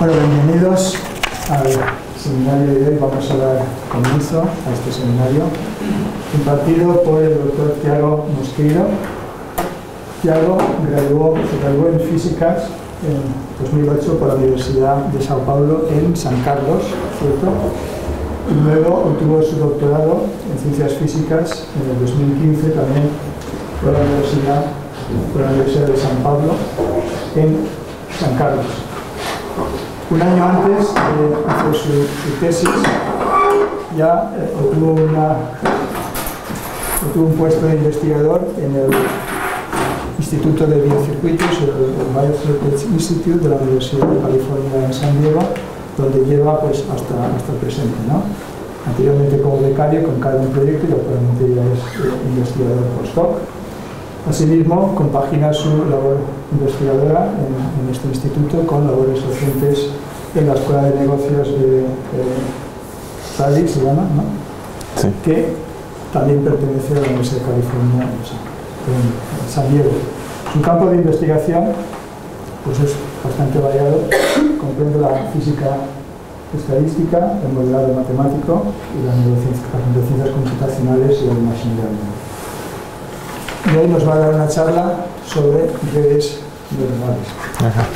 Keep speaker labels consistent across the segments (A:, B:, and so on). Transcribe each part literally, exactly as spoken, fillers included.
A: Bueno, bienvenidos al seminario de hoy. Vamos a dar comienzo a este seminario impartido por el doctor Thiago Mosqueiro. Thiago graduó, se graduó en Físicas en dos mil ocho por la Universidad de Sao Paulo en San Carlos, ¿cierto? Y luego obtuvo su doctorado en Ciencias Físicas en el dos mil quince también por la Universidad, por la Universidad de San Pablo en San Carlos. Un año antes de hacer su, su tesis ya eh, obtuvo, una, obtuvo un puesto de investigador en el Instituto de Biocircuitos, el Biocircuits Institute de la Universidad de California en San Diego, donde lleva pues hasta, hasta el presente, ¿no? Anteriormente como becario con cada un proyecto y actualmente ya es eh, investigador postdoc. Asimismo, compagina su labor investigadora en, en este instituto con labores docentes en la Escuela de Negocios de eh, Sally, se llama, ¿no? Sí. Que también pertenece a la Universidad de California en San Diego. Su campo de investigación pues es bastante variado, comprende la física estadística, el modelado matemático y las neurociencias, las neurociencias computacionales y el machine learning. Y hoy nos va a dar una charla sobre redes neuronales.
B: Ajá.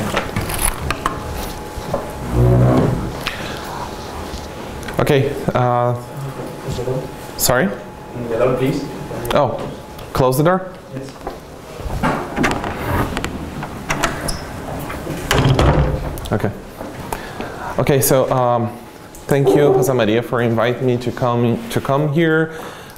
B: Okay. Uh, sorry?
C: The door, please.
B: Oh, close the door?
C: Yes.
B: Okay. Okay, so um, thank you, Jose Maria, for inviting me to come to come here.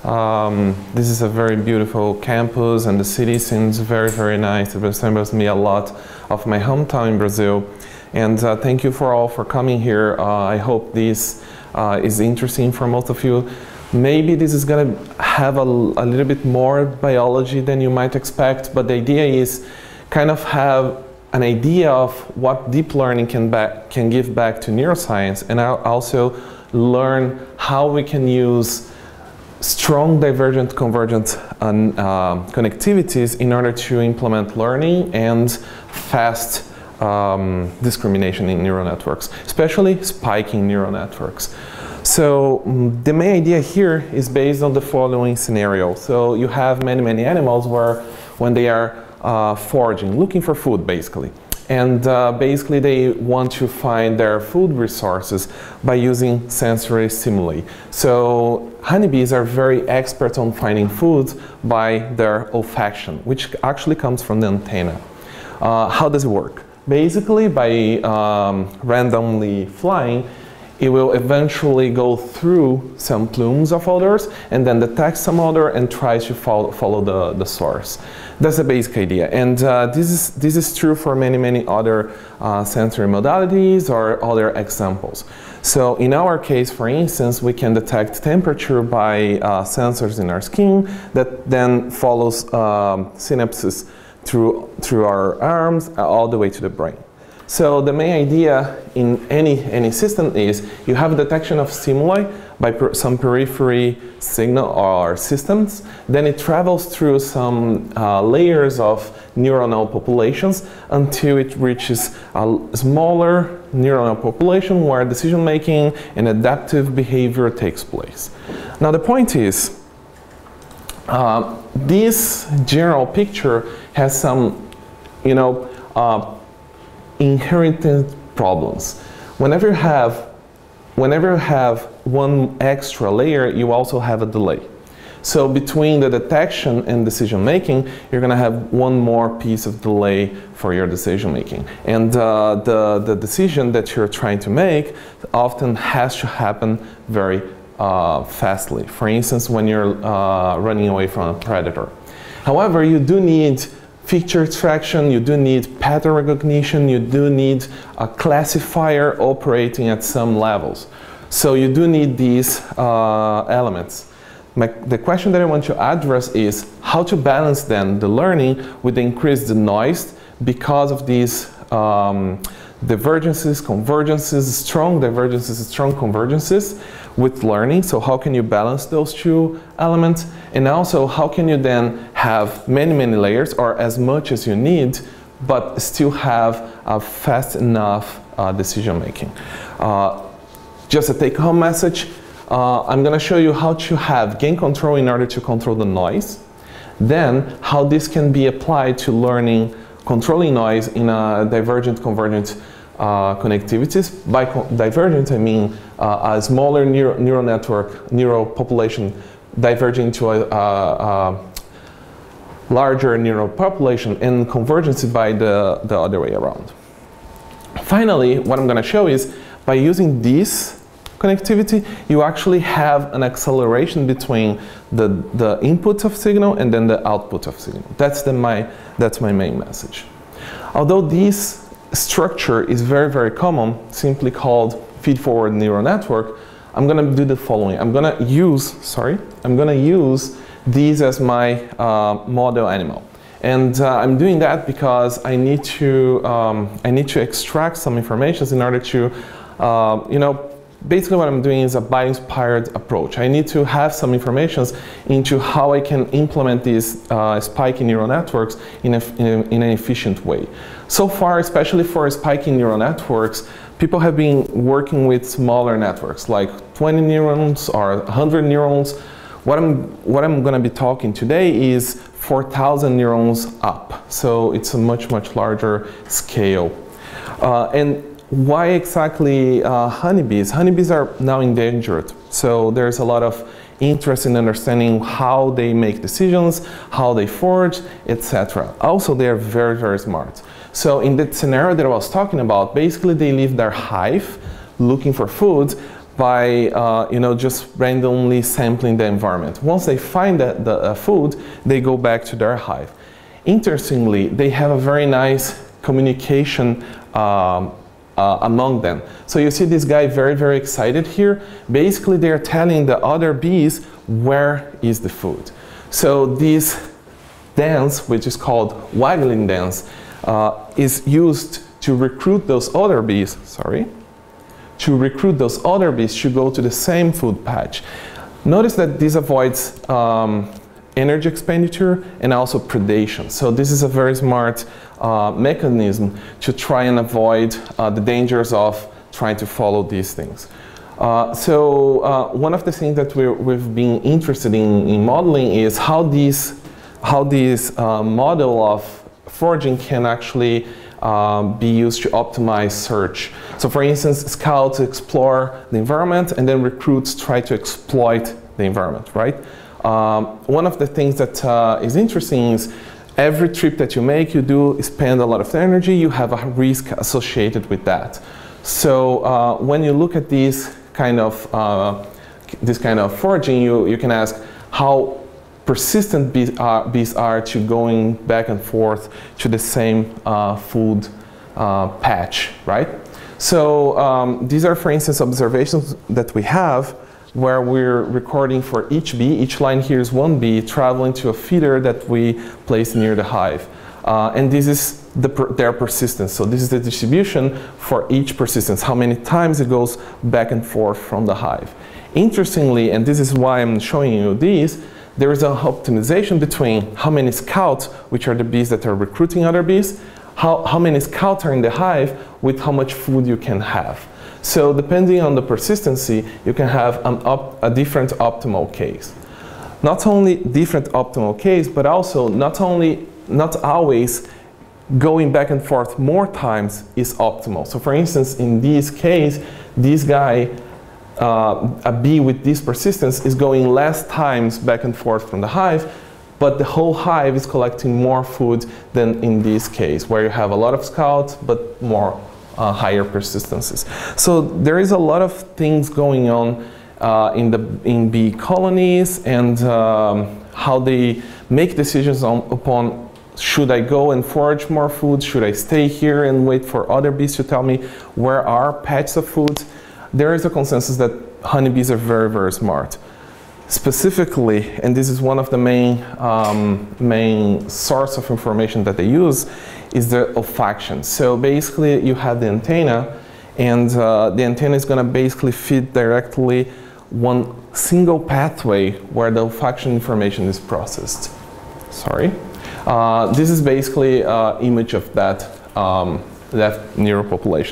B: Um, this is a very beautiful campus and the city seems very, very nice. It resembles me a lot of my hometown in Brazil. And uh, thank you for all for coming here. Uh, I hope this uh, is interesting for most of you. Maybe this is going to have a, a little bit more biology than you might expect, but the idea is kind of have an idea of what deep learning can, back, can give back to neuroscience, and also learn how we can use strong divergent convergent um, uh, connectivities in order to implement learning and fast um, discrimination in neural networks, especially spiking neural networks. So um, the main idea here is based on the following scenario. So you have many, many animals where when they are uh, foraging, looking for food basically. And uh, basically they want to find their food resources by using sensory stimuli. So honeybees are very expert on finding food by their olfaction, which actually comes from the antenna. Uh, how does it work? Basically by um, randomly flying, it will eventually go through some plumes of odors and then detect some odor and try to follow, follow the, the source. That's the basic idea. And uh, this, is, this is true for many, many other uh, sensory modalities or other examples. So in our case, for instance, we can detect temperature by uh, sensors in our skin that then follows um, synapses through, through our arms uh, all the way to the brain. So the main idea in any, any system is you have detection of stimuli by per some periphery signal or systems, then it travels through some uh, layers of neuronal populations until it reaches a smaller neuronal population where decision making and adaptive behavior takes place. Now the point is, uh, this general picture has some, you know, uh, inherent problems. Whenever you have, whenever you have one extra layer, you also have a delay. So between the detection and decision making, you're going to have one more piece of delay for your decision making. And uh, the, the decision that you're trying to make often has to happen very uh, fastly. For instance, when you're uh, running away from a predator. However, you do need feature extraction, you do need pattern recognition, you do need a classifier operating at some levels. So you do need these uh, elements. My, the question that I want to address is how to balance then the learning with the increased noise because of these um, divergences, convergences, strong divergences, strong convergences with learning. So how can you balance those two elements? And also how can you then have many, many layers or as much as you need, but still have a fast enough uh, decision making. Uh, just a take-home message, uh, I'm going to show you how to have gain control in order to control the noise. Then how this can be applied to learning controlling noise in a divergent convergent uh, connectivities. By co divergent I mean uh, a smaller neuro neural network, neural population diverging to a, a, a larger neural population, and convergence by the, the other way around. Finally, what I'm going to show is by using this connectivity, you actually have an acceleration between the, the input of signal and then the output of signal. That's, the, my, that's my main message. Although this structure is very, very common, simply called feed-forward neural network, I'm going to do the following. I'm going to use, sorry, I'm going to use these as my uh, model animal. And uh, I'm doing that because I need to, um, I need to extract some information in order to, uh, you know, basically what I'm doing is a bio-inspired approach. I need to have some information into how I can implement these uh, spiky neural networks in, a, in, a, in an efficient way. So far, especially for spiky neural networks, people have been working with smaller networks, like twenty neurons or one hundred neurons. What I'm, what I'm going to be talking today is four thousand neurons up. So it's a much, much larger scale. Uh, and why exactly uh, honeybees? Honeybees are now endangered, so there's a lot of interest in understanding how they make decisions, how they forage, et cetera. Also, they are very, very smart. So in that scenario that I was talking about, basically they leave their hive looking for food by uh, you know, just randomly sampling the environment. Once they find the, the uh, food, they go back to their hive. Interestingly, they have a very nice communication um, Uh, among them. So you see this guy very, very excited here. Basically, they're telling the other bees where is the food. So this dance, which is called waggling dance, uh, is used to recruit those other bees, sorry, to recruit those other bees to go to the same food patch. Notice that this avoids um, energy expenditure and also predation. So this is a very smart uh, mechanism to try and avoid uh, the dangers of trying to follow these things. Uh, so uh, one of the things that we're, we've been interested in, in modeling is how these, how this uh, model of foraging can actually um, be used to optimize search. So for instance, scouts explore the environment and then recruits try to exploit the environment, right? Um, one of the things that uh, is interesting is every trip that you make, you do spend a lot of energy, you have a risk associated with that. So uh, when you look at these kind of, uh, this kind of foraging, you, you can ask how persistent bees are, bees are to going back and forth to the same uh, food uh, patch, right? So um, these are, for instance, observations that we have where we're recording for each bee. Each line here is one bee traveling to a feeder that we place near the hive. Uh, and this is the per their persistence. So this is the distribution for each persistence, how many times it goes back and forth from the hive. Interestingly, and this is why I'm showing you these, there is an optimization between how many scouts, which are the bees that are recruiting other bees, how, how many scouts are in the hive with how much food you can have. So depending on the persistency, you can have an op a different optimal case. Not only different optimal case, but also not only, not always going back and forth more times is optimal. So for instance, in this case, this guy, uh, a bee with this persistence is going less times back and forth from the hive, but the whole hive is collecting more food than in this case, where you have a lot of scouts, but more Uh, higher persistencies. So there is a lot of things going on uh, in the in bee colonies and um, how they make decisions on, upon should I go and forage more food, should I stay here and wait for other bees to tell me where are patches of food. There is a consensus that honeybees are very, very smart. Specifically, and this is one of the main, um, main source of information that they use, is the olfaction. So basically you have the antenna, and uh, the antenna is going to basically feed directly one single pathway where the olfaction information is processed. Sorry. Uh, this is basically an uh, image of that, um, that neural population.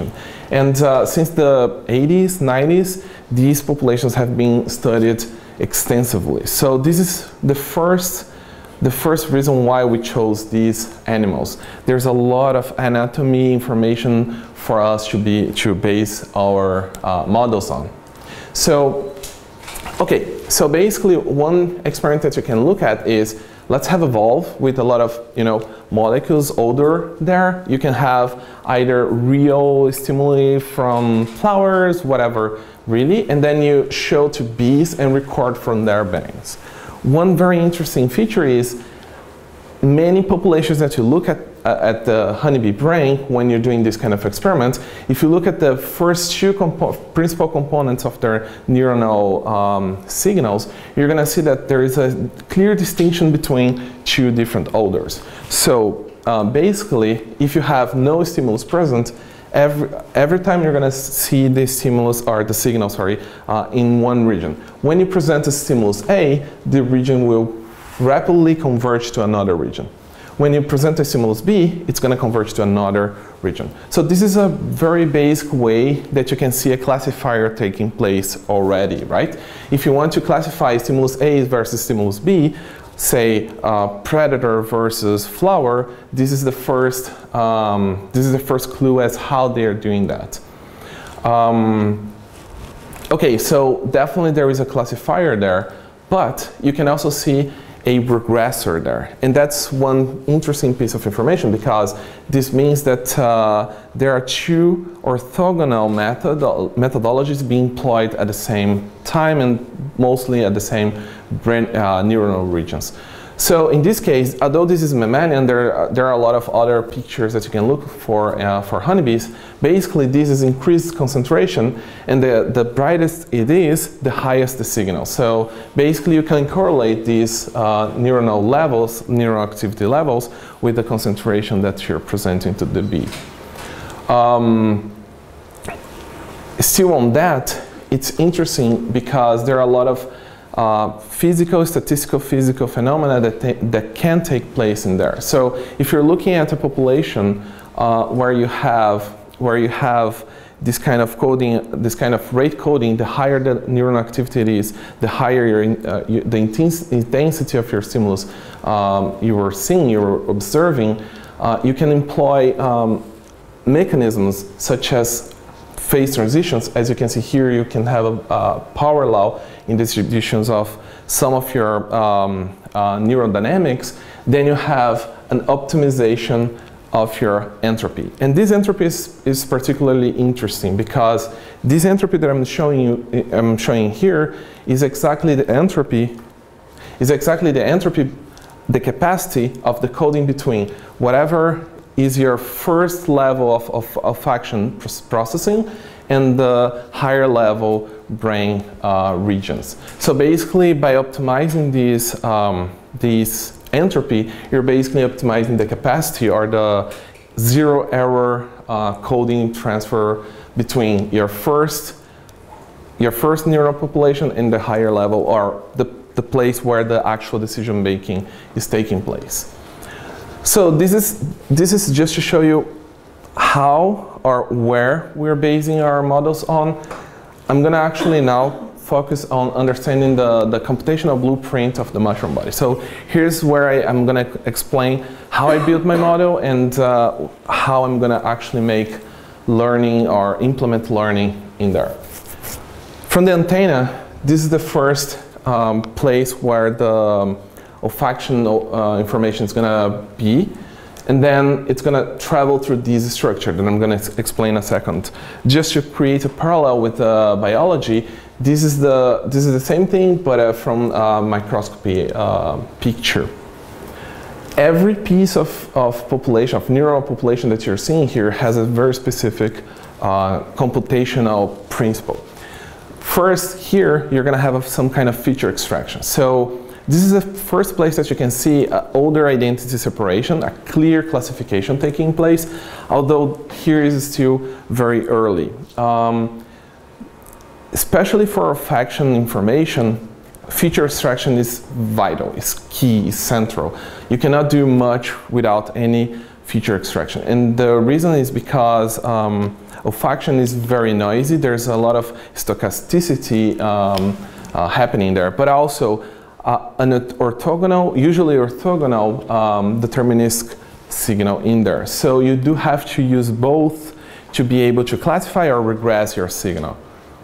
B: And uh, since the eighties, nineties, these populations have been studied extensively. So this is the first, the first reason why we chose these animals. There's a lot of anatomy information for us to, be, to base our uh, models on. So, okay, so basically one experiment that you can look at is, let's have a valve with a lot of, you know, molecules older there. You can have either real stimuli from flowers, whatever, really, and then you show to bees and record from their bangs. One very interesting feature is many populations that you look at uh, at the honeybee brain when you're doing this kind of experiments, if you look at the first two compo principal components of their neuronal um, signals, you're going to see that there is a clear distinction between two different odors. So uh, basically, if you have no stimulus present, Every, every time you're going to see the stimulus, or the signal, sorry, uh, in one region. When you present a stimulus A, the region will rapidly converge to another region. When you present a stimulus B, it's going to converge to another region. So this is a very basic way that you can see a classifier taking place already, right? If you want to classify stimulus A versus stimulus B, say uh, predator versus flower, this is the first um, this is the first clue as how they are doing that. Um, okay, so definitely there is a classifier there, but you can also see a regressor there, and that's one interesting piece of information, because this means that uh, there are two orthogonal method methodologies being employed at the same time and mostly at the same brain uh, neuronal regions. So in this case, although this is mammalian, there are, there are a lot of other pictures that you can look for uh, for honeybees. Basically, this is increased concentration, and the, the brightest it is, the highest the signal. So basically, you can correlate these uh, neuronal levels, neural activity levels, with the concentration that you're presenting to the bee. Um, still on that, it's interesting because there are a lot of Uh, physical, statistical, physical phenomena that, that can take place in there. So if you're looking at a population uh, where you have where you have this kind of coding, this kind of rate coding, the higher the neural activity it is, the higher your in, uh, you, the intens intensity of your stimulus um, you were seeing, you were observing, uh, you can employ um, mechanisms such as phase transitions. As you can see here, you can have a, a power law in distributions of some of your um, uh, neurodynamics. Then you have an optimization of your entropy. And this entropy is, is particularly interesting because this entropy that I'm showing you, I'm showing here, is exactly the entropy, is exactly the entropy, the capacity of the coding between whatever is your first level of, of, of action processing and the higher level brain uh, regions. So basically, by optimizing these, um, these entropy, you're basically optimizing the capacity or the zero error uh, coding transfer between your first, your first neural population and the higher level, or the, the place where the actual decision making is taking place. So this is, this is just to show you how or where we're basing our models on. I'm going to actually now focus on understanding the, the computational blueprint of the mushroom body. So here's where I, I'm going to explain how I built my model and uh, how I'm going to actually make learning or implement learning in there. From the antenna, this is the first um, place where the um, olfaction uh, information is going to be, and then it's going to travel through this structure that I'm going to explain in a second. Just to create a parallel with uh, biology, this is the this is the same thing, but uh, from uh, microscopy uh, picture. Every piece of, of population, of neural population that you're seeing here has a very specific uh, computational principle. First, here you're going to have some kind of feature extraction. So this is the first place that you can see uh, older identity separation, a clear classification taking place, although here is still very early. Um, especially for olfaction information, feature extraction is vital, is key, is central. You cannot do much without any feature extraction. And the reason is because um, olfaction is very noisy. There's a lot of stochasticity um, uh, happening there, but also uh, an orthogonal, usually orthogonal um, deterministic signal in there. So you do have to use both to be able to classify or regress your signal.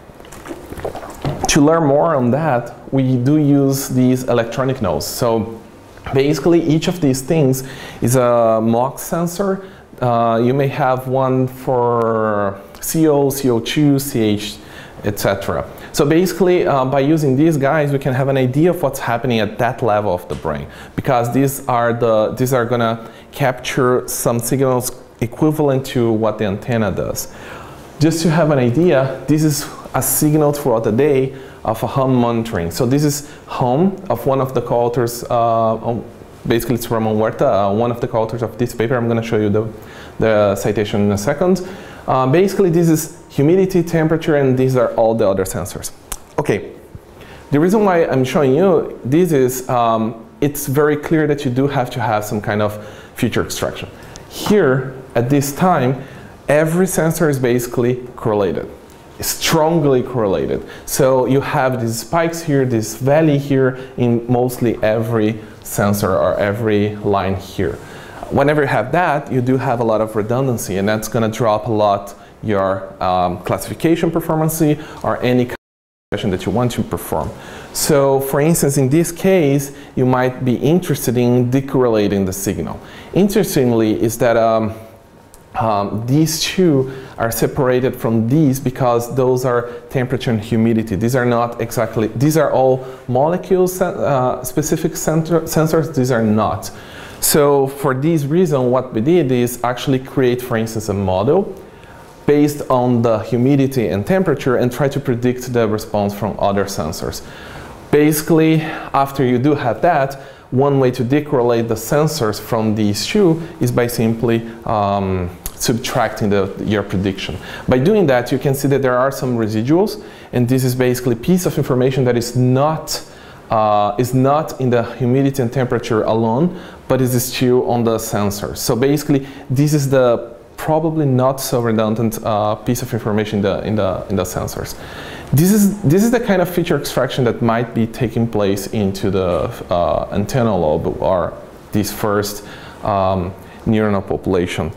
B: To learn more on that, we do use these electronic nodes. So basically, each of these things is a M O X sensor. Uh, you may have one for C O, C O two, C H, et cetera. So basically, uh, by using these guys, we can have an idea of what's happening at that level of the brain, because these are the these are gonna capture some signals equivalent to what the antenna does. Just to have an idea, this is a signal throughout the day of a hum monitoring. So this is hum of one of the co-authors, uh, basically it's Ramon Huerta, uh, one of the co-authors of this paper. I'm going to show you the, the citation in a second. Uh, basically this is humidity, temperature, and these are all the other sensors. Okay, the reason why I'm showing you this is um, it's very clear that you do have to have some kind of feature extraction. Here, at this time, every sensor is basically correlated. Strongly correlated. So you have these spikes here, this valley here in mostly every sensor or every line here. Whenever you have that, you do have a lot of redundancy, and that's going to drop a lot your um, classification performance or any classification that you want to perform. So for instance, in this case, you might be interested in decorrelating the signal. Interestingly is that um, Um, these two are separated from these because those are temperature and humidity. These are not exactly, these are all molecule uh, specific sensors, these are not. So for this reason, what we did is actually create, for instance, a model based on the humidity and temperature and try to predict the response from other sensors. Basically, after you do have that, one way to decorrelate the sensors from these two is by simply um, subtracting the, your prediction. By doing that, you can see that there are some residuals, and this is basically a piece of information that is not, uh, is not in the humidity and temperature alone, but is still on the sensor. So basically, this is the probably not so redundant uh, piece of information in the, in the, in the sensors. This is, this is the kind of feature extraction that might be taking place into the uh, antennal lobe, or this first um, neuronal population.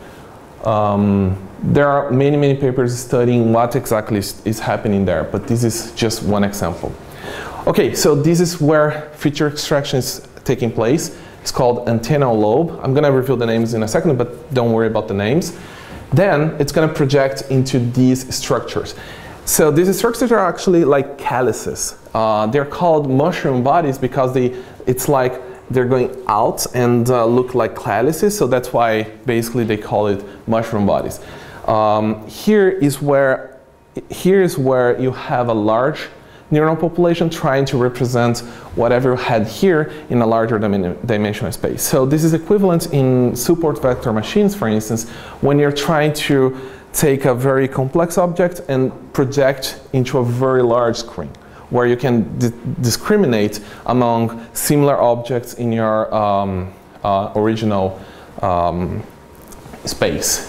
B: Um, there are many, many papers studying what exactly is, is happening there, but this is just one example. Okay, so this is where feature extraction is taking place. It's called antennal lobe. I'm going to reveal the names in a second, but don't worry about the names. Then it's going to project into these structures. So these structures are actually like calyces. Uh, they're called mushroom bodies because they, it's like they're going out and uh, look like calyces, so that's why basically they call it mushroom bodies. Um, here is where, here is where you have a large neural population trying to represent whatever you had here in a larger dimensional space. So this is equivalent in support vector machines, for instance, when you're trying to take a very complex object and project into a very large screen, where you can di discriminate among similar objects in your um, uh, original um, space.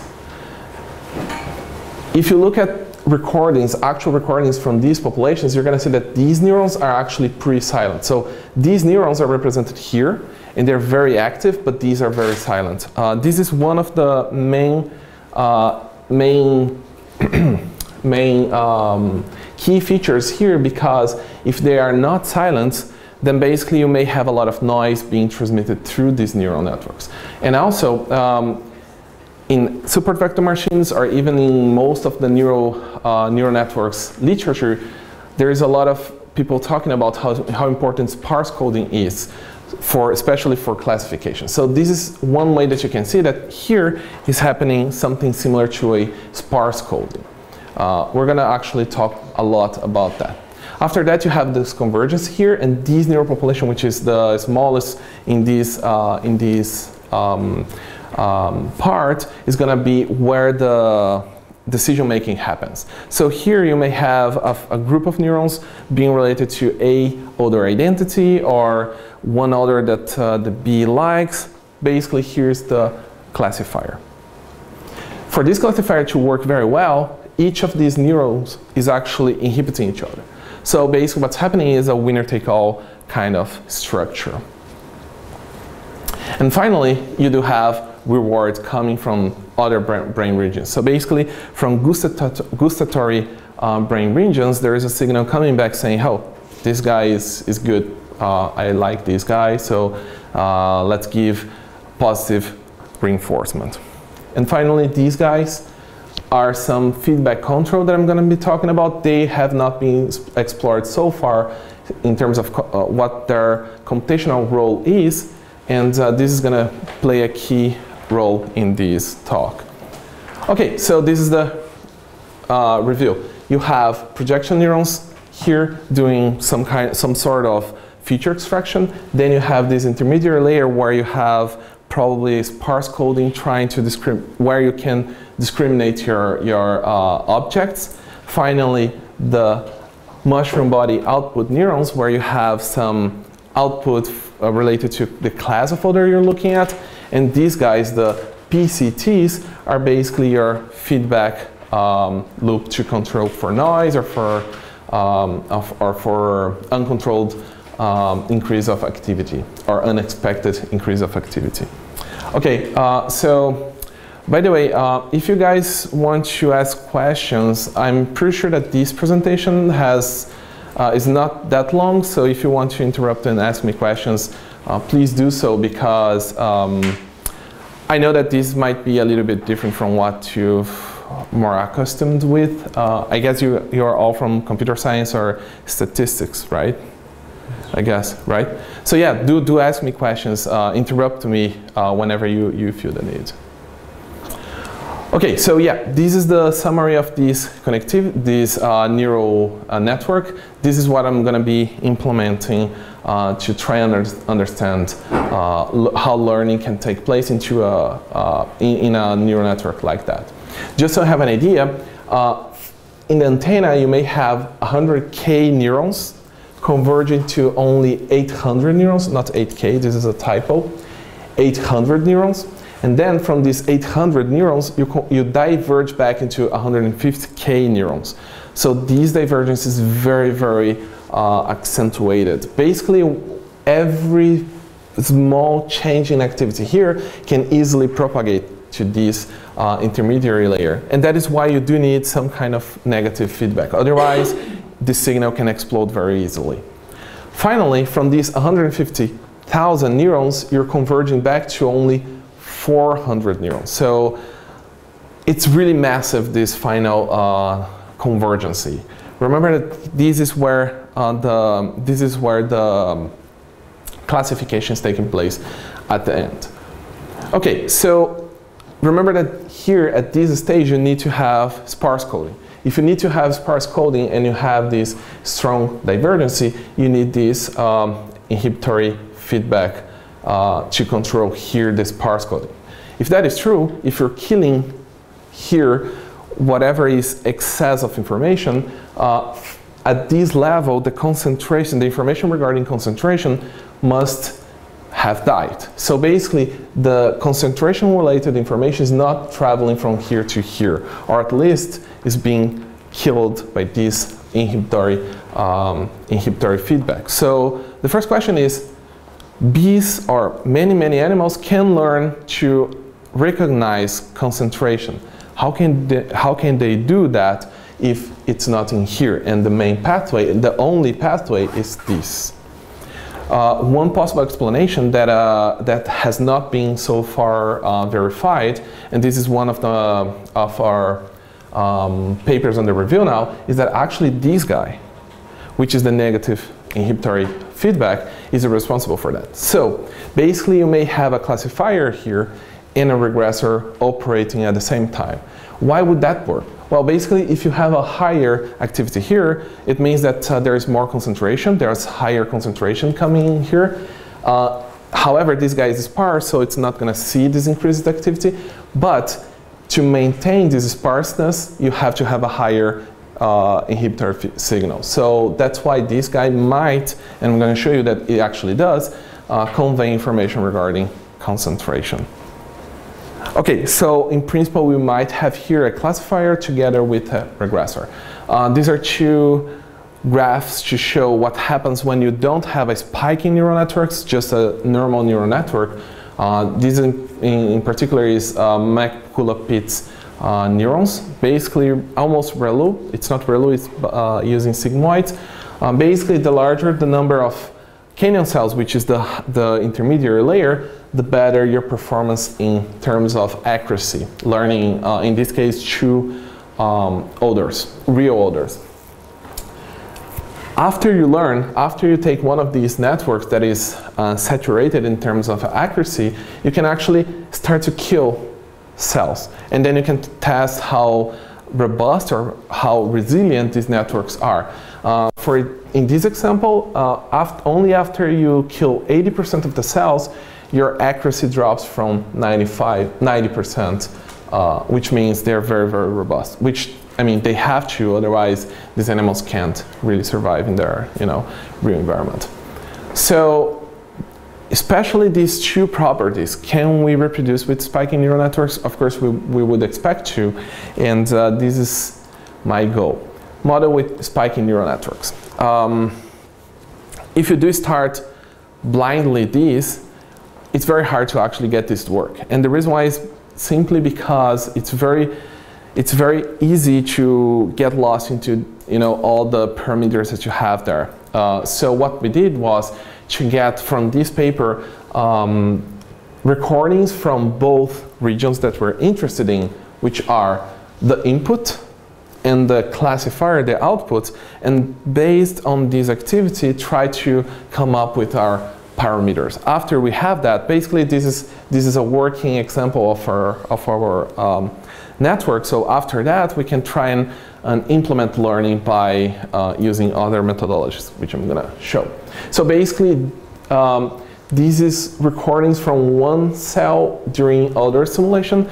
B: If you look at recordings, actual recordings from these populations, you're going to see that these neurons are actually pretty silent. So these neurons are represented here, and they're very active, but these are very silent. Uh, this is one of the main uh, main main um, key features here, because if they are not silent, then basically you may have a lot of noise being transmitted through these neural networks. And also, um, in support vector machines, or even in most of the neural, uh, neural networks literature, there is a lot of people talking about how, how important sparse coding is, for, especially for classification. So this is one way that you can see that here is happening something similar to a sparse coding. Uh, we're going to actually talk a lot about that. After that, you have this convergence here, and this neural population, which is the smallest in this, uh, in this um, um, part, is going to be where the decision making happens. So here you may have a, a group of neurons being related to a odor identity or one odor that uh, the bee likes. Basically, here's the classifier. For this classifier to work very well, each of these neurons is actually inhibiting each other. So basically what's happening is a winner-take-all kind of structure. And finally, you do have rewards coming from other brain regions. So basically, from gustatory uh, brain regions, there is a signal coming back saying, oh, this guy is, is good. Uh, I like this guy, so uh, let's give positive reinforcement. And finally, these guys are some feedback control that I'm going to be talking about. They have not been explored so far in terms of uh, what their computational role is, and uh, this is going to play a key role in this talk. Okay, so this is the uh, review. You have projection neurons here doing some kind, some sort of feature extraction. Then you have this intermediary layer where you have probably sparse coding trying to discriminate, where you can discriminate your, your uh, objects. Finally, the mushroom body output neurons where you have some output uh, related to the class of folder you're looking at. And these guys, the P C Ts, are basically your feedback um, loop to control for noise or for, um, of, or for uncontrolled um, increase of activity or unexpected increase of activity. Okay, uh, so by the way, uh, if you guys want to ask questions, I'm pretty sure that this presentation has uh, is not that long, so if you want to interrupt and ask me questions, uh, please do so, because um, I know that this might be a little bit different from what you've more accustomed with. Uh, I guess you, you are all from computer science or statistics, right? I guess, right? So yeah, do, do ask me questions, uh, interrupt me uh, whenever you, you feel the need. Okay, so yeah, this is the summary of this connectivity, this uh, neural uh, network. This is what I'm going to be implementing uh, to try and under understand uh, how learning can take place into a, uh, in, in a neural network like that. Just so I have an idea, uh, in the antenna you may have one hundred K neurons converging to only eight hundred neurons, not eight K, this is a typo, eight hundred neurons. And then from these eight hundred neurons, you, you diverge back into one hundred fifty K neurons. So this divergence is very, very uh, accentuated. Basically, every small change in activity here can easily propagate to this uh, intermediary layer. And that is why you do need some kind of negative feedback. Otherwise, the signal can explode very easily. Finally, from these one hundred fifty thousand neurons, you're converging back to only four hundred neurons. So it's really massive, this final uh, convergency. Remember that this is where uh, the this is where the um, classification is taking place at the end. Okay, so remember that here at this stage you need to have sparse coding. If you need to have sparse coding and you have this strong divergency, you need this um, inhibitory feedback uh, to control here the sparse coding. If that is true, if you're killing here whatever is excess of information, uh, at this level the concentration, the information regarding concentration must have died. So basically the concentration related information is not traveling from here to here, or at least is being killed by this inhibitory, um, inhibitory feedback. So the first question is, bees or many, many animals can learn to recognize concentration. How can they, how can they do that if it's not in here? And the main pathway, the only pathway is this. Uh, one possible explanation that, uh, that has not been so far uh, verified, and this is one of, the, of our um, papers on the review now, is that actually this guy, which is the negative inhibitory feedback, is responsible for that. So basically you may have a classifier here and a regressor operating at the same time. Why would that work? Well, basically, if you have a higher activity here, it means that uh, there is more concentration, there's higher concentration coming in here. Uh, however, this guy is sparse, so it's not going to see this increased activity. But to maintain this sparseness, you have to have a higher uh, inhibitory signal. So that's why this guy might, and I'm going to show you that it actually does, uh, convey information regarding concentration. Okay, so in principle, we might have here a classifier together with a regressor. Uh, these are two graphs to show what happens when you don't have a spiking neural networks, just a normal neural network. Uh, this in, in, in particular is uh, Makula-Pitts uh, neurons, basically almost ReLU. It's not ReLU, it's uh, using sigmoids. Uh, basically, the larger the number of Canyon cells, which is the, the intermediary layer, the better your performance in terms of accuracy. Learning, uh, in this case, true um, odors, real odors. After you learn, after you take one of these networks that is uh, saturated in terms of accuracy, you can actually start to kill cells. And then you can test how robust or how resilient these networks are. Uh, for in this example, uh, after, only after you kill eighty percent of the cells, your accuracy drops from ninety-five, ninety percent, uh, which means they're very, very robust. Which, I mean, they have to, otherwise these animals can't really survive in their, you know, real environment. So, especially these two properties, can we reproduce with spiking neural networks? Of course, we, we would expect to, and uh, this is my goal. Model with spiking neural networks. Um, if you do start blindly these, it's very hard to actually get this to work. And the reason why is simply because it's very, it's very easy to get lost into, you know, all the parameters that you have there. Uh, so what we did was to get from this paper um, recordings from both regions that we're interested in, which are the input and the classifier, the output, and based on this activity, try to come up with our parameters. After we have that, basically this is this is a working example of our of our um, network. So after that, we can try and, and implement learning by uh, using other methodologies, which I'm gonna show. So basically, um, this is recordings from one cell during other simulation.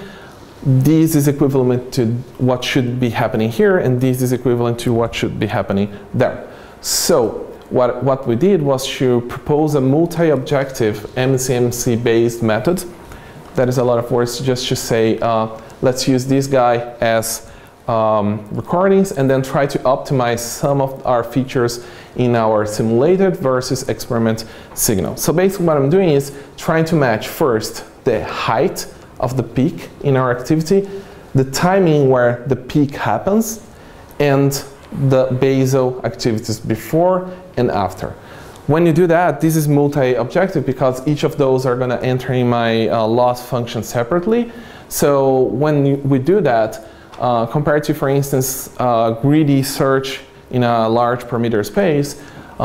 B: This is equivalent to what should be happening here, and this is equivalent to what should be happening there. So what, what we did was to propose a multi-objective M C M C-based method. That is a lot of words just to say, uh, let's use this guy as um, recordings and then try to optimize some of our features in our simulated versus experiment signal. So basically what I'm doing is trying to match first the height of the peak in our activity, the timing where the peak happens, and the basal activities before and after. When you do that, this is multi-objective because each of those are going to enter in my uh, loss function separately. So when you, we do that, uh, compared to, for instance, uh, greedy search in a large parameter space,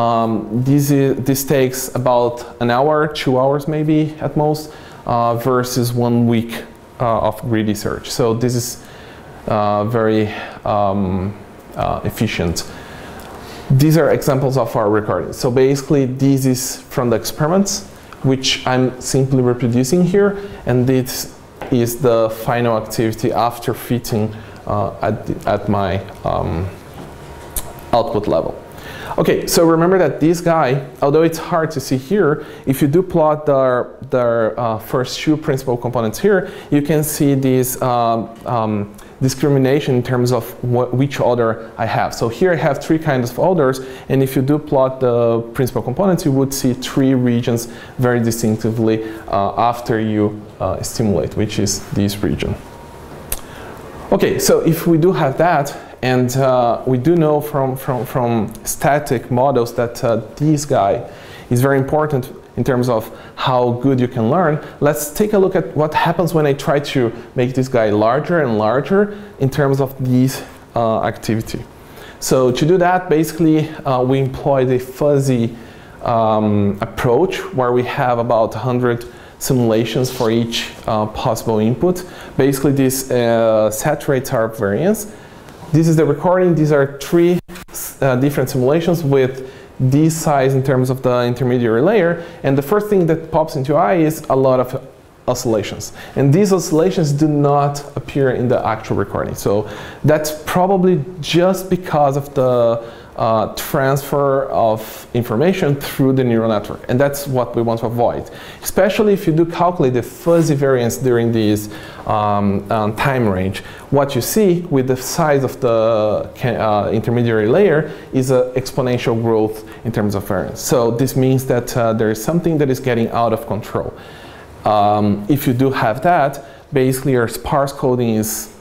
B: um, this, is, this takes about an hour, two hours maybe at most, uh, versus one week uh, of greedy search. So this is uh, very um, uh, efficient. These are examples of our recordings. So basically, this is from the experiments, which I'm simply reproducing here, and this is the final activity after fitting uh, at, the, at my um, output level. Okay, so remember that this guy, although it's hard to see here, if you do plot the, the uh, first two principal components here, you can see this um, um, discrimination in terms of what, which order I have. So here I have three kinds of orders, and if you do plot the principal components, you would see three regions very distinctively uh, after you uh, stimulate, which is this region. Okay, so if we do have that, and uh, we do know from, from, from static models that uh, this guy is very important in terms of how good you can learn, let's take a look at what happens when I try to make this guy larger and larger in terms of this uh, activity. So to do that, basically, uh, we employ the fuzzy um, approach where we have about one hundred simulations for each uh, possible input. Basically, this uh, saturates our variance. This is the recording. These are three uh, different simulations with this size in terms of the intermediary layer. And the first thing that pops into your eye is a lot of oscillations. And these oscillations do not appear in the actual recording. So that's probably just because of the uh, transfer of information through the neural network. And that's what we want to avoid. Especially if you do calculate the fuzzy variance during this um, um, time range. What you see with the size of the uh, intermediary layer is an exponential growth in terms of variance. So this means that uh, there is something that is getting out of control. Um, if you do have that, basically your sparse coding is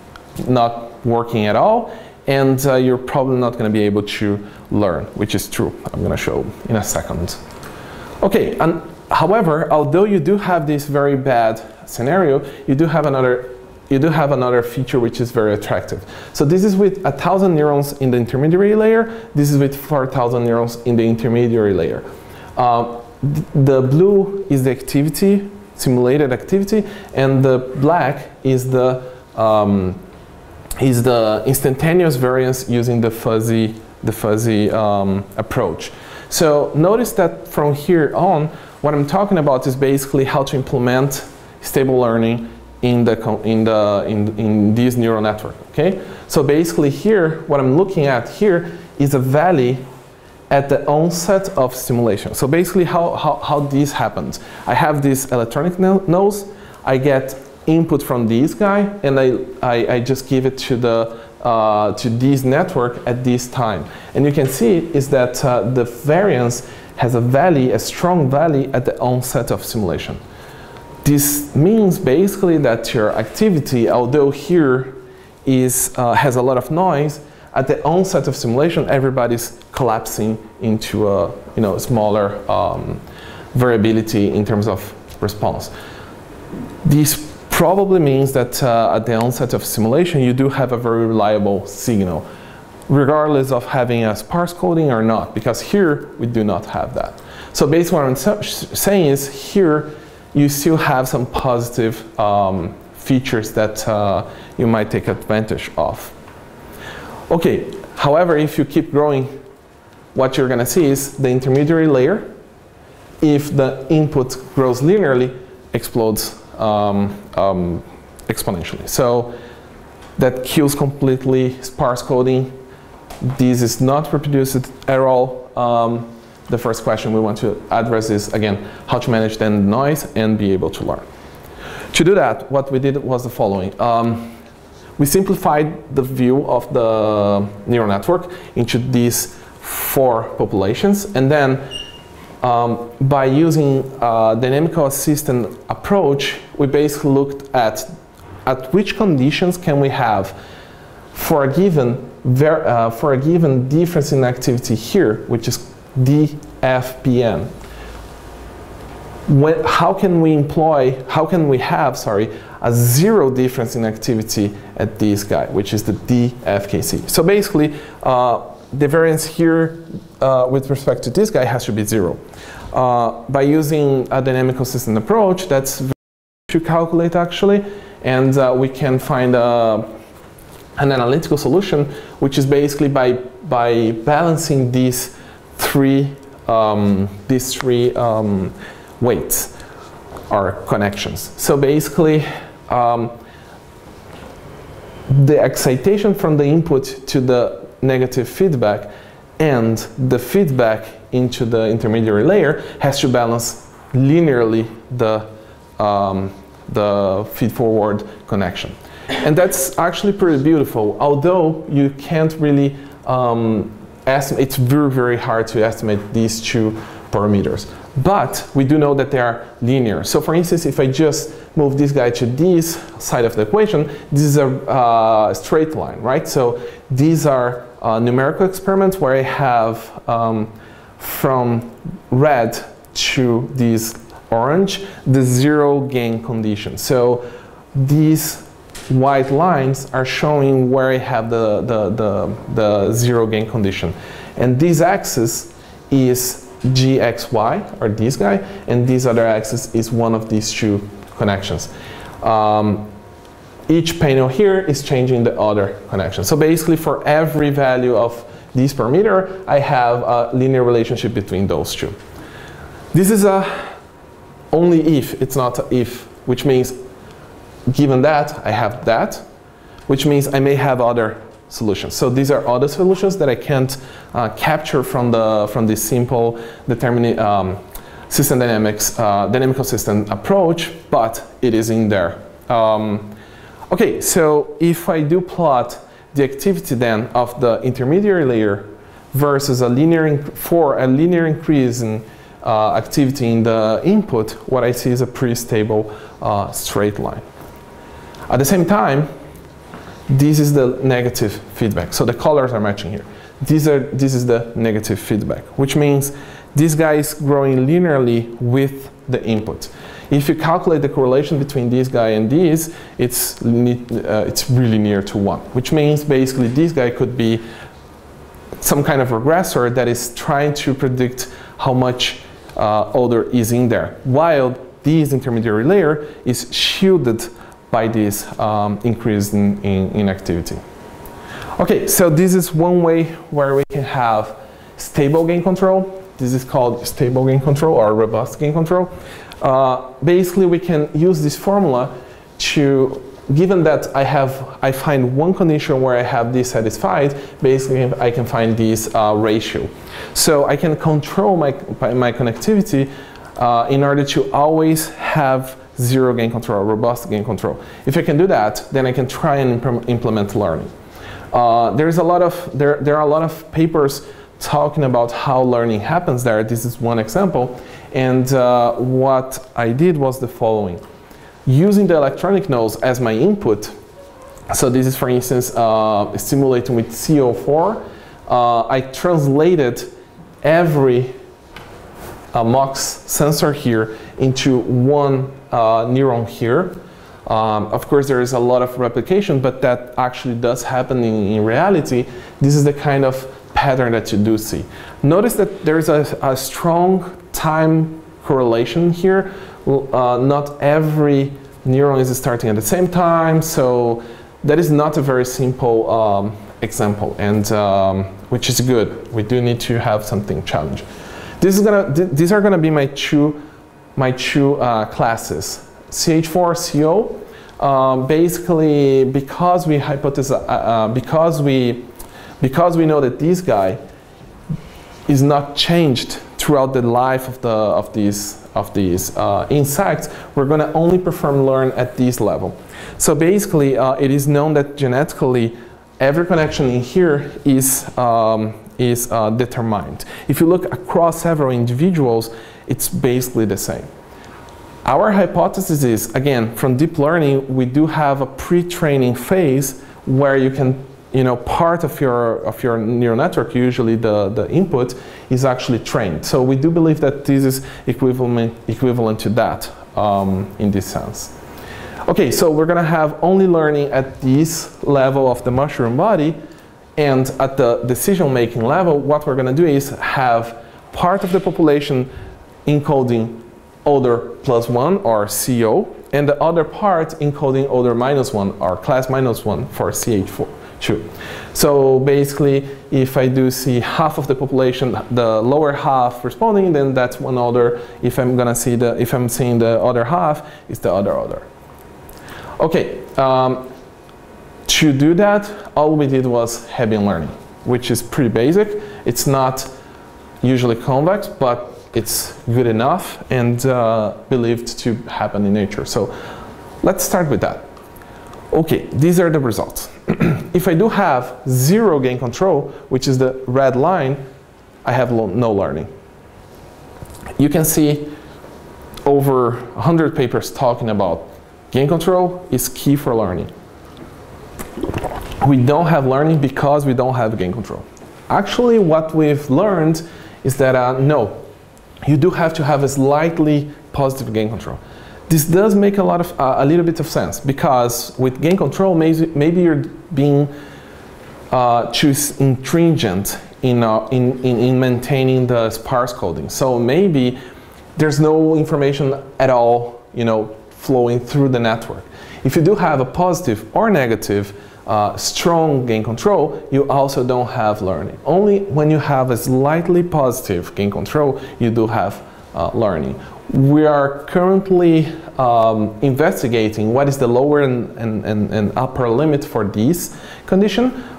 B: not working at all, and uh, you're probably not going to be able to learn, which is true. I'm going to show in a second. Okay, and however, although you do have this very bad scenario, you do have another you do have another feature which is very attractive. So this is with a thousand neurons in the intermediary layer. This is with four thousand neurons in the intermediary layer. Uh, th the blue is the activity, simulated activity, and the black is the um, is the instantaneous variance using the fuzzy the fuzzy um, approach. So notice that from here on, what I'm talking about is basically how to implement stable learning in the in the in in this neural network. Okay, so basically here, what I'm looking at here is a valley at the onset of stimulation. So basically, how how how this happens? I have this electronic no nose. I get input from this guy, and I I, I just give it to the uh, to this network at this time. And you can see is that uh, the variance has a valley, a strong valley at the onset of simulation. This means basically that your activity, although here is, uh, has a lot of noise, at the onset of simulation, everybody's collapsing into a you know, smaller um, variability in terms of response. This probably means that uh, at the onset of simulation, you do have a very reliable signal, regardless of having a sparse coding or not, because here we do not have that. So basically what I'm saying is here, you still have some positive um, features that uh, you might take advantage of. Okay, however, if you keep growing, what you're going to see is the intermediary layer, if the input grows linearly, explodes um, um, exponentially. So that kills completely sparse coding. This is not reproduced at all. Um, The first question we want to address is, again, how to manage the noise and be able to learn. To do that, what we did was the following. Um, we simplified the view of the neural network into these four populations, and then um, by using a dynamical assistant approach, we basically looked at at which conditions can we have for a given, ver uh, for a given difference in activity here, which is D F P N. When, how can we employ, how can we have, sorry, a zero difference in activity at this guy, which is the D F K C. So basically, uh, the variance here uh, with respect to this guy has to be zero. Uh, by using a dynamical system approach, that's very easy to calculate actually, and uh, we can find a, an analytical solution, which is basically by, by balancing these three um, these three um, weights or connections. So basically, um, the excitation from the input to the negative feedback and the feedback into the intermediary layer has to balance linearly the um, the feed-forward connection, and that's actually pretty beautiful. Although you can't really um, it's very, very hard to estimate these two parameters. But we do know that they are linear. So for instance, if I just move this guy to this side of the equation, this is a uh, straight line, right? So these are uh, numerical experiments where I have um, from red to this orange, the zero gain condition. So these white lines are showing where I have the, the, the, the zero gain condition. And this axis is G X Y, or this guy, and this other axis is one of these two connections. Um, each panel here is changing the other connection. So basically for every value of this parameter, I have a linear relationship between those two. This is a only if, it's not a if, which means given that, I have that, which means I may have other solutions. So these are other solutions that I can't uh, capture from the from this simple determining um, system dynamics, uh, dynamical system approach, but it is in there. Um, okay, so if I do plot the activity then of the intermediary layer versus a linear for a linear increase in uh, activity in the input, what I see is a pretty stable uh, straight line. At the same time, this is the negative feedback. So the colors are matching here. These are, this is the negative feedback, which means this guy is growing linearly with the input. If you calculate the correlation between this guy and this, it's, uh, it's really near to one, which means basically this guy could be some kind of regressor that is trying to predict how much uh, odor is in there, while this intermediary layer is shielded by this um, increase in, in, in activity. Okay, so this is one way where we can have stable gain control. This is called stable gain control or robust gain control. Uh, basically, we can use this formula to, given that I have, I find one condition where I have this satisfied, basically I can find this uh, ratio. So I can control my, my connectivity uh, in order to always have zero gain control, robust gain control. If I can do that, then I can try and imp implement learning. Uh, there's a lot of, there, there are a lot of papers talking about how learning happens there. This is one example. And uh, what I did was the following. Using the electronic nodes as my input, so this is, for instance, uh, stimulating with C O four, uh, I translated every uh, MOX sensor here into one uh, neuron here. Um, of course, there is a lot of replication, but that actually does happen in, in reality. This is the kind of pattern that you do see. Notice that there is a, a strong time correlation here. Uh, not every neuron is starting at the same time, so that is not a very simple um, example, and um, which is good. We do need to have something challenging. This is gonna. Th these are gonna be my two, my two uh, classes. C H four C O. Um, basically, because we hypothesize, uh, uh, because we, because we know that this guy is not changed throughout the life of the of these of these uh, insects, we're going to only perform learn at this level. So basically, uh, it is known that genetically, every connection in here is um, is uh, determined. If you look across several individuals, it's basically the same. Our hypothesis is, again, from deep learning, we do have a pre-training phase where you can, you know, part of your of your neural network, usually the the input, is actually trained. So we do believe that this is equivalent equivalent to that um, in this sense. Okay, so we're gonna have only learning at this level of the mushroom body, and at the decision-making level, what we're gonna do is have part of the population encoding odor plus one, or C O, and the other part encoding odor minus one, or class minus one for C H four. Two. So basically, if I do see half of the population, the lower half responding, then that's one odor. If I'm gonna see the, if I'm seeing the other half, it's the other odor. Okay, um, to do that, all we did was Hebbian learning, which is pretty basic. It's not usually convex, but it's good enough and uh, believed to happen in nature. So let's start with that. Okay, these are the results. If I do have zero gain control, which is the red line, I have no learning. You can see over one hundred papers talking about gain control is key for learning. We don't have learning because we don't have gain control. Actually, what we've learned is that uh, no, you do have to have a slightly positive gain control. This does make a lot of uh, a little bit of sense, because with gain control, maybe, maybe you're being uh, too stringent in, uh, in, in, in maintaining the sparse coding. So maybe there's no information at all, you know, flowing through the network. If you do have a positive or negative uh, strong gain control, you also don't have learning. Only when you have a slightly positive gain control, you do have uh, learning. We are currently um, investigating what is the lower and, and, and, and upper limit for this condition,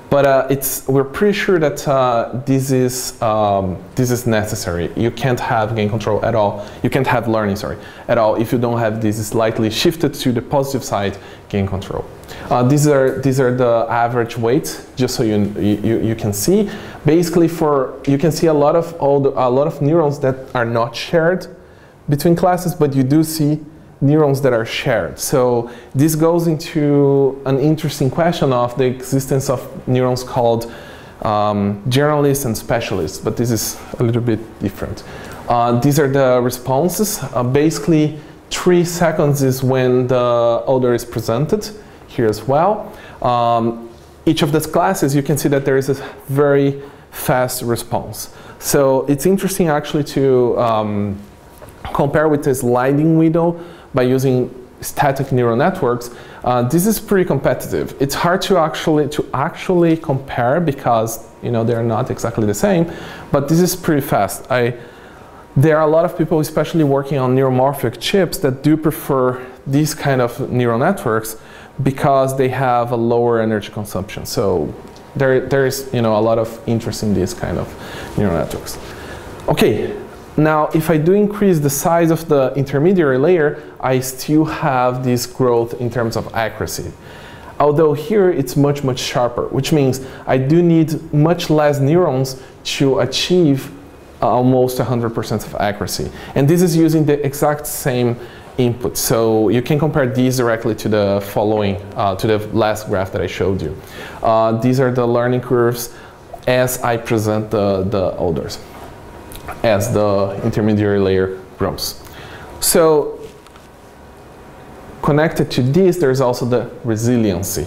B: But uh, it's, we're pretty sure that uh, this is um, this is necessary. You can't have gain control at all. You can't have learning, sorry, at all if you don't have this slightly shifted to the positive side gain control. Uh, these are these are the average weights, just so you you you can see. Basically, for you can see a lot of all the, a lot of neurons that are not shared between classes, but you do see neurons that are shared. So this goes into an interesting question of the existence of neurons called um, generalists and specialists, but this is a little bit different. Uh, these are the responses. Uh, basically, three seconds is when the odor is presented, here as well. Um, each of these classes, you can see that there is a very fast response. So it's interesting actually to um, compare with the sliding window by using static neural networks. Uh, this is pretty competitive. It's hard to actually to actually compare because you know they're not exactly the same, but this is pretty fast. I, there are a lot of people, especially working on neuromorphic chips, that do prefer these kind of neural networks because they have a lower energy consumption. So there, there is you know a lot of interest in these kind of neural networks. Okay. Now, if I do increase the size of the intermediary layer, I still have this growth in terms of accuracy. Although here it's much, much sharper, which means I do need much less neurons to achieve almost one hundred percent of accuracy. And this is using the exact same input. So you can compare these directly to the following, uh, to the last graph that I showed you. Uh, these are the learning curves as I present the, the odors, as the intermediary layer grows. So connected to this, there's also the resiliency.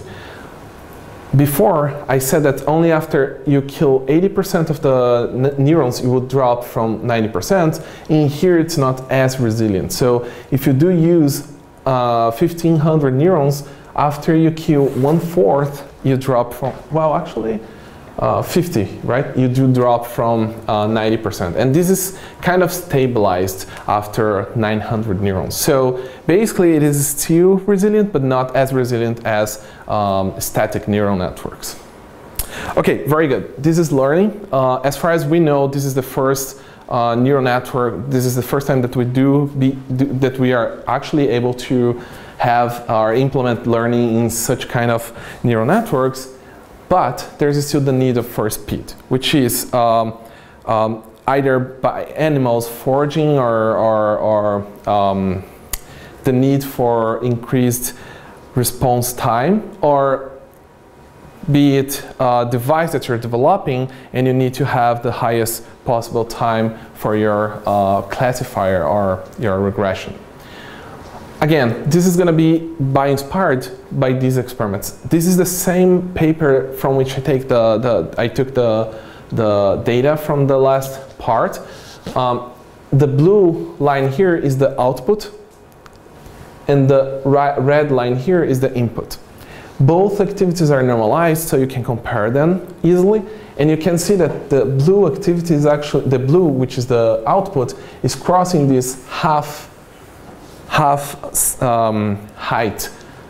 B: Before, I said that only after you kill eighty percent of the neurons, you will drop from ninety percent. In here, it's not as resilient. So if you do use uh, fifteen hundred neurons, after you kill one-fourth, you drop from, well, actually, Uh, fifty, right? You do drop from uh, ninety percent. And this is kind of stabilized after nine hundred neurons. So basically it is still resilient, but not as resilient as um, static neural networks. Okay, very good. This is learning. Uh, as far as we know, this is the first uh, neural network. This is the first time that we do, be, do that we are actually able to have or implement learning in such kind of neural networks. But there's still the need of for speed, which is um, um, either by animals foraging or, or, or um, the need for increased response time, or be it a device that you're developing and you need to have the highest possible time for your uh, classifier or your regression. Again, this is going to be by inspired by these experiments. This is the same paper from which I take the, the I took the the data from the last part. Um, the blue line here is the output, and the red line here is the input. Both activities are normalized, so you can compare them easily, and you can see that the blue activity is actually the blue, which is the output, is crossing this half. half um, height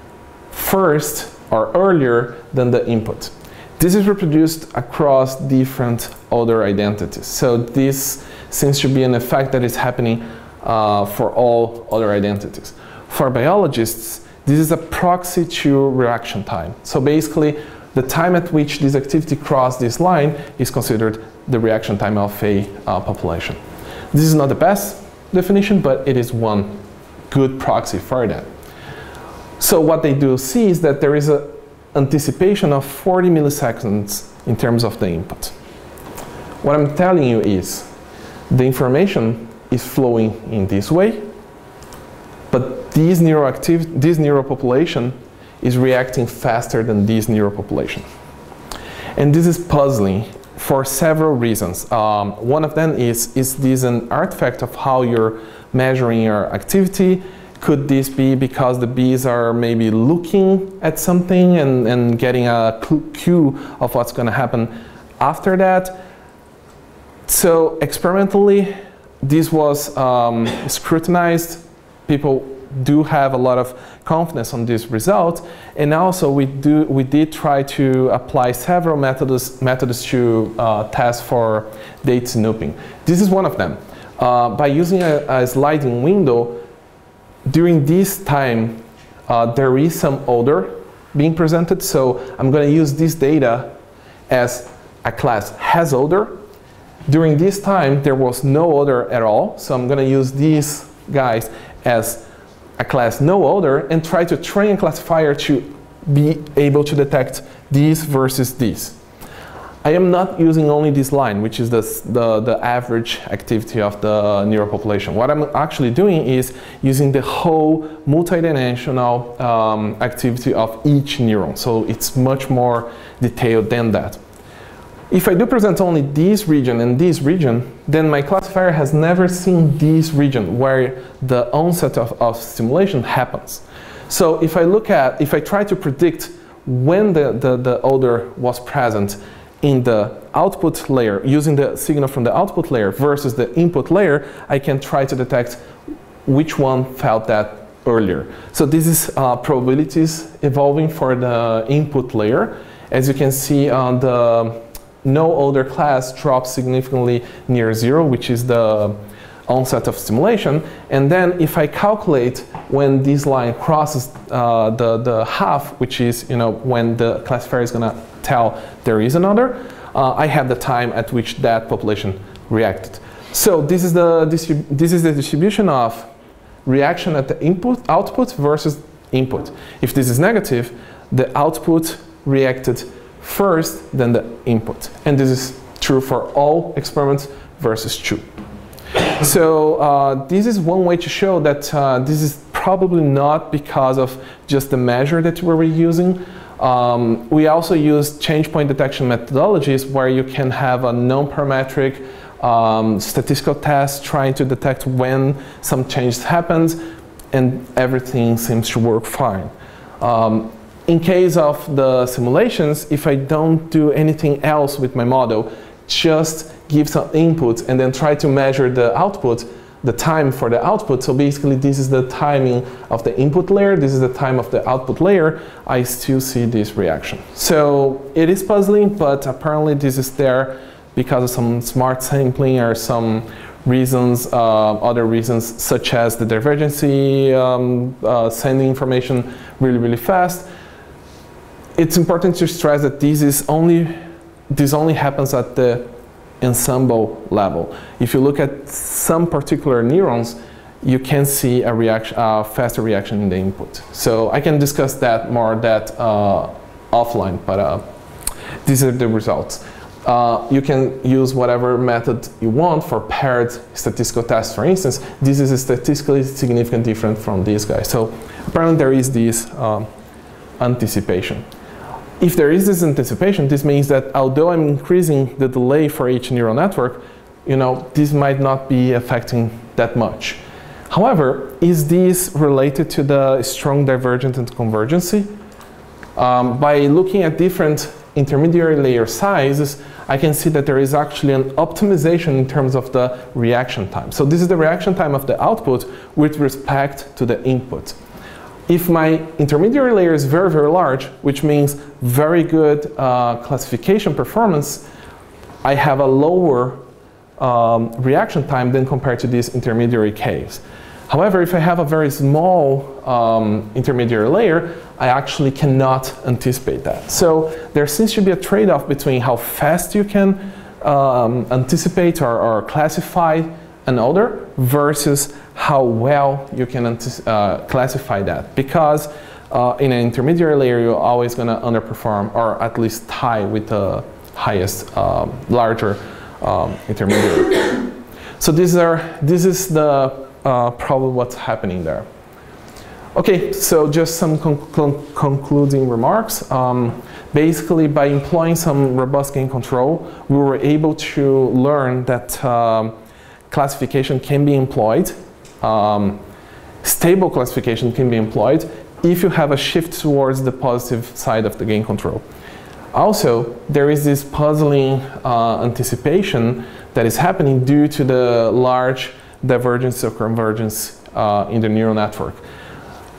B: first or earlier than the input. This is reproduced across different odor identities. So this seems to be an effect that is happening uh, for all odor identities. For biologists, this is a proxy to reaction time. So basically, the time at which this activity crosses this line is considered the reaction time of a uh, population. This is not the best definition, but it is one good proxy for that. So what they do see is that there is an anticipation of forty milliseconds in terms of the input. What I'm telling you is the information is flowing in this way, but this neuroactive, this neuropopulation is reacting faster than this neuropopulation. And this is puzzling for several reasons. Um, one of them is, is this an artifact of how you're measuring your activity? Could this be because the bees are maybe looking at something and, and getting a cue of what's going to happen after that? So experimentally, this was um, scrutinized. People do have a lot of confidence on this result. And also we, do, we did try to apply several methods, methods to uh, test for date snooping. This is one of them. Uh, by using a, a sliding window, during this time, uh, there is some odor being presented. So I'm going to use this data as a class has odor. During this time, there was no odor at all. So I'm going to use these guys as a class no odor and try to train a classifier to be able to detect these versus these. I am not using only this line, which is the, the, the average activity of the neural population. What I'm actually doing is using the whole multidimensional um, activity of each neuron. So it's much more detailed than that. If I do present only this region and this region, then my classifier has never seen this region where the onset of, of stimulation happens. So if I look at, if I try to predict when the, the, the odor was present in the output layer, using the signal from the output layer versus the input layer, I can try to detect which one felt that earlier. So this is uh, probabilities evolving for the input layer. As you can see on the no odor class drops significantly near zero, which is the onset of stimulation. And then if I calculate when this line crosses uh, the, the half, which is you know when the classifier is going to tell there is an odor, uh, I have the time at which that population reacted. So this is the, this is the distribution of reaction at the input, output versus input. If this is negative, the output reacted first, then the input. And this is true for all experiments versus two. So uh, this is one way to show that uh, this is probably not because of just the measure that we were using. Um, we also use change point detection methodologies where you can have a non-parametric um, statistical test trying to detect when some change happens, and everything seems to work fine. Um, In case of the simulations, if I don't do anything else with my model, just give some input and then try to measure the output, the time for the output. So basically this is the timing of the input layer, this is the time of the output layer, I still see this reaction. So it is puzzling, but apparently this is there because of some smart sampling or some reasons, uh, other reasons such as the divergency, um, uh, sending information really, really fast. It's important to stress that this is only this only happens at the ensemble level. If you look at some particular neurons, you can see a reaction, a faster reaction in the input. So I can discuss that more that uh, offline, but uh, these are the results. Uh, you can use whatever method you want for paired statistical tests, for instance. This is a statistically significant different from these guys. So apparently there is this um, anticipation. If there is this anticipation, this means that although I'm increasing the delay for each neural network, you know, this might not be affecting that much. However, is this related to the strong divergence and convergency? Um, by looking at different intermediary layer sizes, I can see that there is actually an optimization in terms of the reaction time. So this is the reaction time of the output with respect to the input. If my intermediary layer is very, very large, which means very good uh, classification performance, I have a lower um, reaction time than compared to these intermediary caves. However, if I have a very small um, intermediary layer, I actually cannot anticipate that. So there seems to be a trade-off between how fast you can um, anticipate or, or classify an odor versus how well you can uh, classify that. Because uh, in an intermediary layer, you're always going to underperform or at least tie with the highest, um, larger um, intermediary. So these are, this is the uh, probably what's happening there. Okay, so just some con con concluding remarks. Um, basically, by employing some robust gain control, we were able to learn that um, classification can be employed. Um, stable classification can be employed if you have a shift towards the positive side of the gain control. Also, there is this puzzling uh, anticipation that is happening due to the large divergence or convergence uh, in the neural network.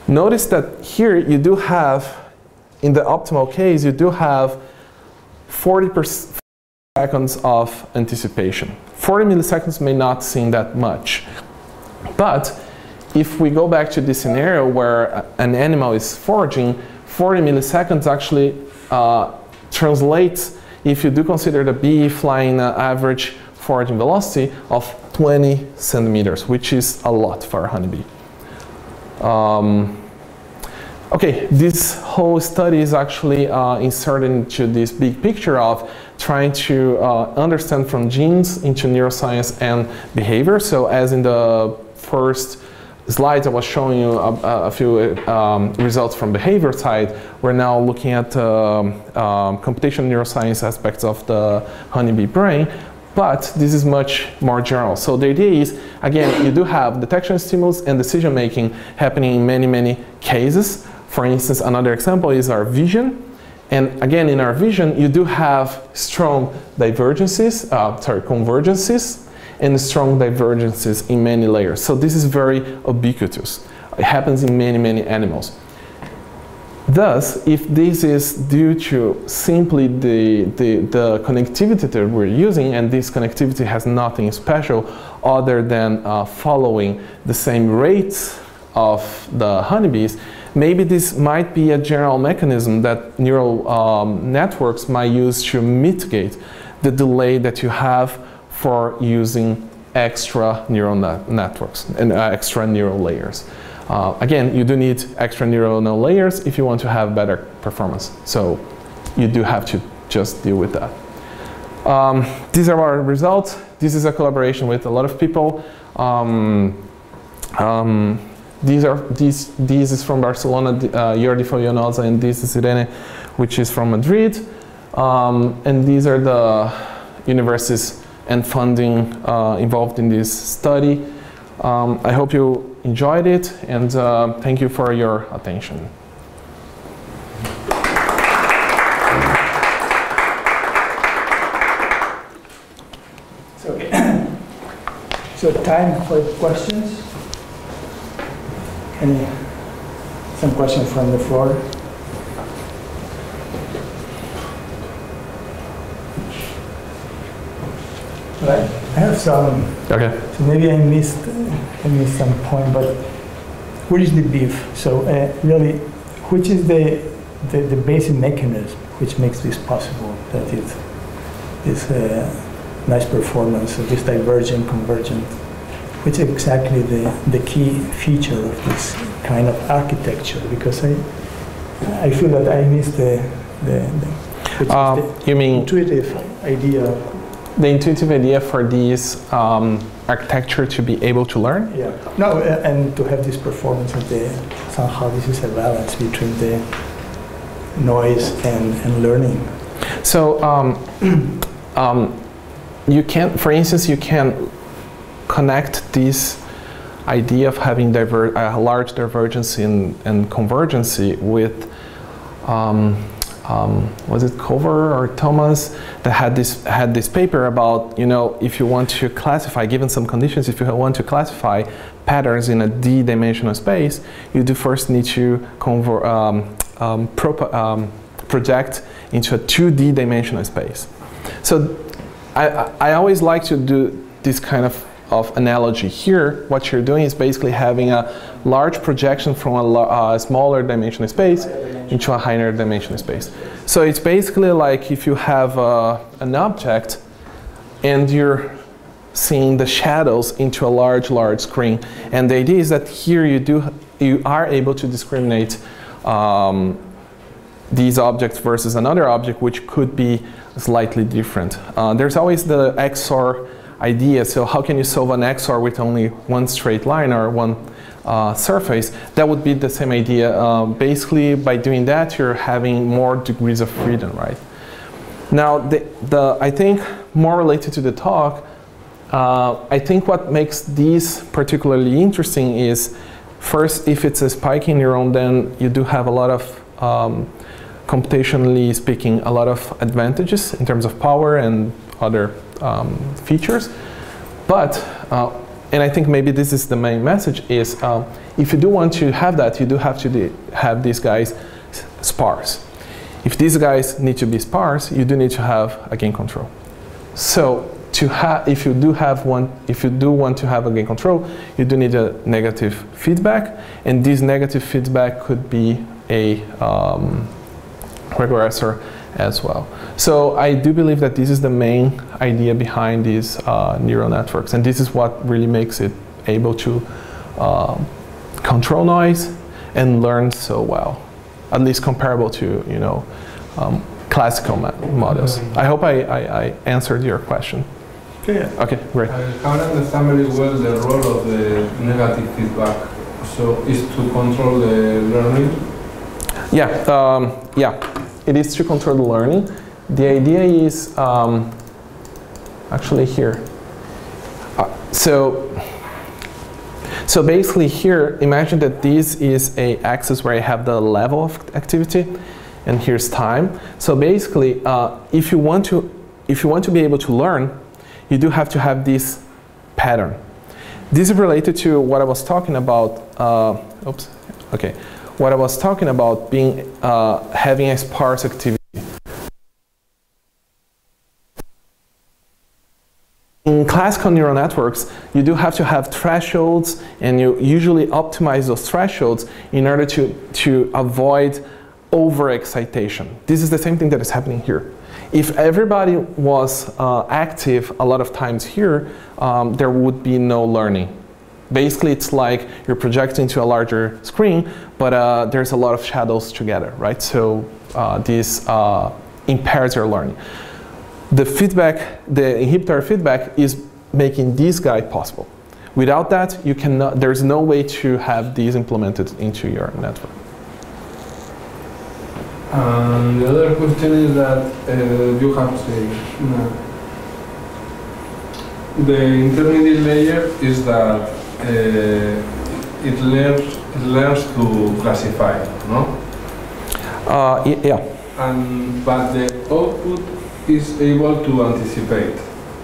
B: Notice that here you do have, in the optimal case, you do have forty seconds of anticipation. forty milliseconds may not seem that much, but if we go back to this scenario where an animal is foraging, forty milliseconds actually uh, translates, if you do consider the bee flying an average foraging velocity of twenty centimeters, which is a lot for a honeybee. Um, okay, this whole study is actually uh, inserted into this big picture of trying to uh, understand from genes into neuroscience and behavior. So as in the first slides I was showing you a, a few um, results from behavior side, we're now looking at um, um, computational neuroscience aspects of the honeybee brain. But this is much more general. So the idea is, again, you do have detection stimulus and decision making happening in many, many cases. For instance, another example is our vision. And again, in our vision, you do have strong divergences, uh, sorry, convergences, and strong divergences in many layers. So this is very ubiquitous. It happens in many, many animals. Thus, if this is due to simply the, the, the connectivity that we're using, and this connectivity has nothing special other than uh, following the same rates of the honeybees, maybe this might be a general mechanism that neural um, networks might use to mitigate the delay that you have for using extra neural net networks and uh, extra neural layers. Uh, again, you do need extra neuronal layers if you want to have better performance. So you do have to just deal with that. Um, these are our results. This is a collaboration with a lot of people. Um, um, these are these these is from Barcelona, uh, Jordi Follonosa, and this is Irene, which is from Madrid. Um, and these are the universities and funding uh, involved in this study. Um, I hope you enjoyed it, and uh, thank you for your attention.
A: So, okay. So time for questions. Any some questions from the floor? Right. I have some.
B: Okay.
A: So maybe I missed, I missed some point, but what is the beef? So uh, really, which is the, the the basic mechanism which makes this possible? That it this uh, nice performance of this divergent, convergent. Which is exactly the the key feature of this kind of architecture? Because I I feel that I missed the the, the, which
B: um,
A: is the
B: you mean
A: intuitive idea.
B: The intuitive idea for these um, architecture to be able to learn?
A: Yeah. No, uh, and to have this performance of the, somehow this is a balance between the noise and, and learning.
B: So um, um, you can, for instance, you can connect this idea of having diver a large divergence in, and convergency with um, Um, was it Cover or Thomas that had this had this paper about, you know, if you want to classify, given some conditions, if you want to classify patterns in a d-dimensional space, you do first need to convert, um, um, pro um, project into a two D dimensional space. So I, I always like to do this kind of, of analogy. Here, what you're doing is basically having a large projection from a, a smaller dimensional space into a higher dimensional space. So it's basically like if you have uh, an object and you're seeing the shadows into a large, large screen. And the idea is that here you do you are able to discriminate um, these objects versus another object, which could be slightly different. Uh, there's always the X O R idea. So how can you solve an X O R with only one straight line or one uh, surface? That would be the same idea. Uh, basically, by doing that, you're having more degrees of freedom, right? Now, the, the, I think more related to the talk, uh, I think what makes these particularly interesting is, first, if it's a spiking neuron, then you do have a lot of, um, computationally speaking, a lot of advantages in terms of power and other um, features. But, uh, And I think maybe this is the main message is um, if you do want to have that, you do have to do, have these guys sparse. If these guys need to be sparse, you do need to have a gain control. So to have, if you do have one, if you do want to have a gain control, you do need a negative feedback, and this negative feedback could be a um, regressor as well. So I do believe that this is the main idea behind these uh, neural networks, and this is what really makes it able to uh, control noise and learn so well, at least comparable to you know um, classical models. I hope I, I, I answered your question.
C: Okay.
B: Okay, great.
C: I can't understand very well the role of the negative feedback. So is to control the learning?
B: Yeah, um, yeah. It is to control the learning. The idea is um, actually here. Uh, so, so basically here, imagine that this is a axis where I have the level of activity, and here's time. So basically, uh, if you want to, if you want to be able to learn, you do have to have this pattern. This is related to what I was talking about. Uh, oops. Okay. What I was talking about being uh, having a sparse activity. In classical neural networks, you do have to have thresholds, and you usually optimize those thresholds in order to, to avoid overexcitation. This is the same thing that is happening here. If everybody was uh, active a lot of times here, um, there would be no learning. Basically, it's like you're projecting to a larger screen, but uh, there's a lot of shadows together, right? So uh, this uh, impairs your learning. The feedback, the inhibitory feedback is making this guy possible. Without that, you cannot, there's no way to have these implemented into your network.
C: And the other question is that uh, you have said no. The intermediate layer is that uh, it learns it learns to classify, no?
B: Uh, yeah.
C: And but the output is able to anticipate.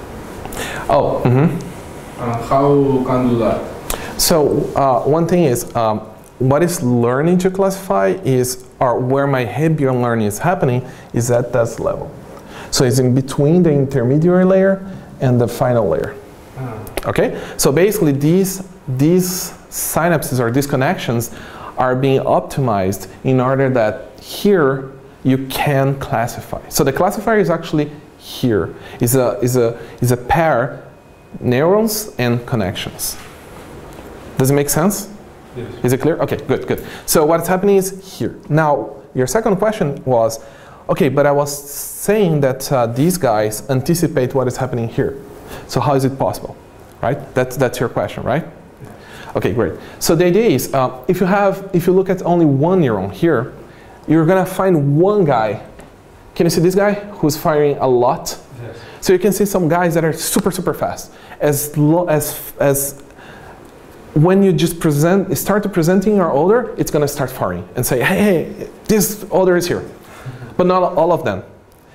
B: Oh. Mm-hmm.
C: And how can do that?
B: So uh, one thing is, um, what is learning to classify is, or where my Hebbian learning is happening, is at that level. So it's in between the intermediary layer and the final layer. Ah. Okay? So basically these, these synapses or these connections are being optimized in order that here you can classify. So the classifier is actually here. Is a, is a, is a pair, neurons and connections. Does it make sense?
C: Yes.
B: Is it clear? Okay, good, good. So what's happening is here. Now, your second question was, okay, but I was saying that uh, these guys anticipate what is happening here. So how is it possible, right? That's, that's your question, right? Yeah. Okay, great. So the idea is, uh, if you have, if you look at only one neuron here, you're gonna find one guy. Can you see this guy who's firing a lot?
C: Yes.
B: So you can see some guys that are super, super fast. As low as, as when you just present, start to presenting your order, it's going to start firing and say, hey, hey, this order is here. But not all of them.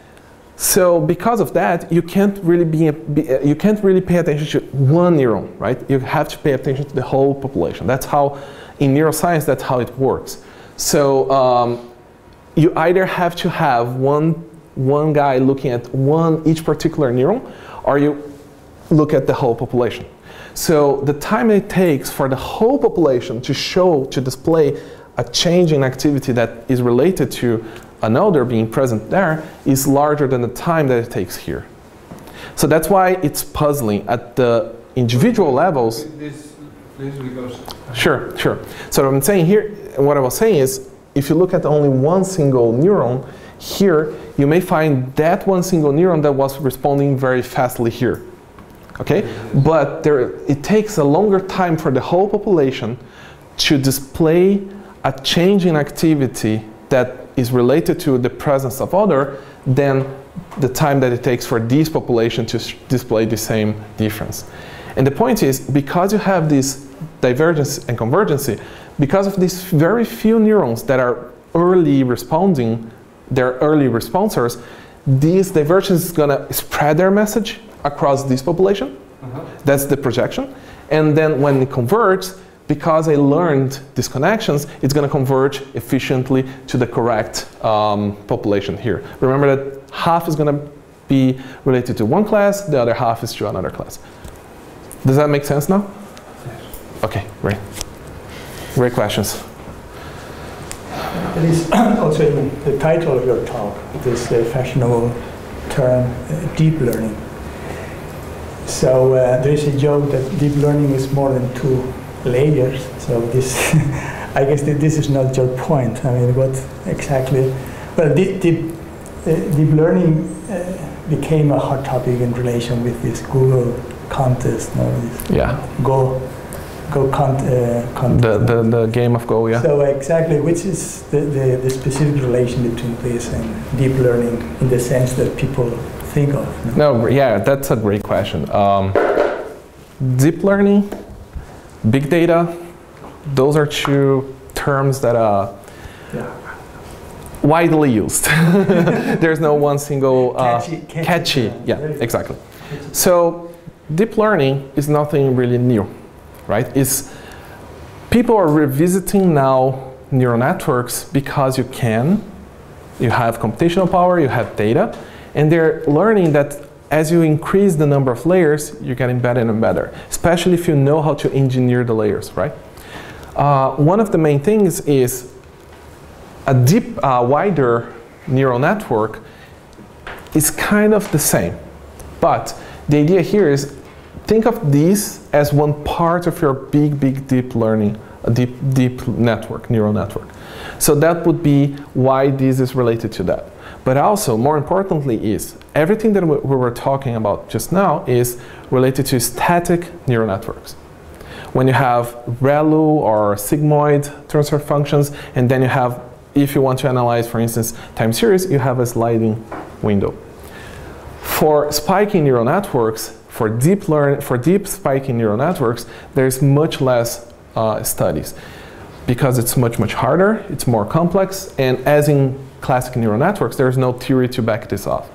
B: So because of that, you can't really be, be you can't really pay attention to one neuron, right? You have to pay attention to the whole population. That's how, in neuroscience, that's how it works. So um, you either have to have one one guy looking at one each particular neuron, or you look at the whole population. So the time it takes for the whole population to show, to display a change in activity that is related to an odor being present there is larger than the time that it takes here. So that's why it's puzzling at the individual levels.
C: This, this because
B: sure, sure. So what I'm saying here, what I was saying is, if you look at only one single neuron, here you may find that one single neuron that was responding very fastly here. Okay, but there, it takes a longer time for the whole population to display a change in activity that is related to the presence of odor than the time that it takes for this population to display the same difference. And the point is, because you have this divergence and convergence, because of these very few neurons that are early responding, they're early responders, this divergence is going to spread their message across this population. Uh-huh. That's the projection. And then when it converts, because I learned these connections, it's going to converge efficiently to the correct um, population here. Remember that half is going to be related to one class, the other half is to another class. Does that make sense now? Yes. Okay, great. Great questions.
A: It is also in the title of your talk, this uh, fashionable term, uh, deep learning. So uh, there is a joke that deep learning is more than two layers. So this, I guess that this is not your point. I mean, what exactly? Well, deep, deep, uh, deep learning uh, became a hot topic in relation with this Google contest. No, this
B: yeah.
A: Go, Go con uh, contest.
B: The, the the game of Go, yeah.
A: So exactly, which is the, the the specific relation between this and deep learning in the sense that people think of? No,
B: no yeah, that's a great question. Um, deep learning. Big data, those are two terms that are yeah. widely used. There's no one single uh,
A: catchy, catchy,
B: catchy.
A: Yeah,
B: yeah, exactly. So deep learning is nothing really new, right? It's, people are revisiting now neural networks because you can, you have computational power, you have data, and they're learning that as you increase the number of layers, you're getting better and better, especially if you know how to engineer the layers, right? Uh, one of the main things is a deep, uh, wider neural network is kind of the same. But the idea here is, think of these as one part of your big, big, deep learning, a deep, deep network, neural network. So that would be why this is related to that. But also, more importantly, is everything that we were talking about just now is related to static neural networks. When you have ReLU or sigmoid transfer functions, and then you have, if you want to analyze, for instance, time series, you have a sliding window. For spiking neural networks, for deep learn, for deep spiking neural networks, there's much less uh, studies because it's much, much harder, it's more complex, and as in classic neural networks, there's no theory to back this off.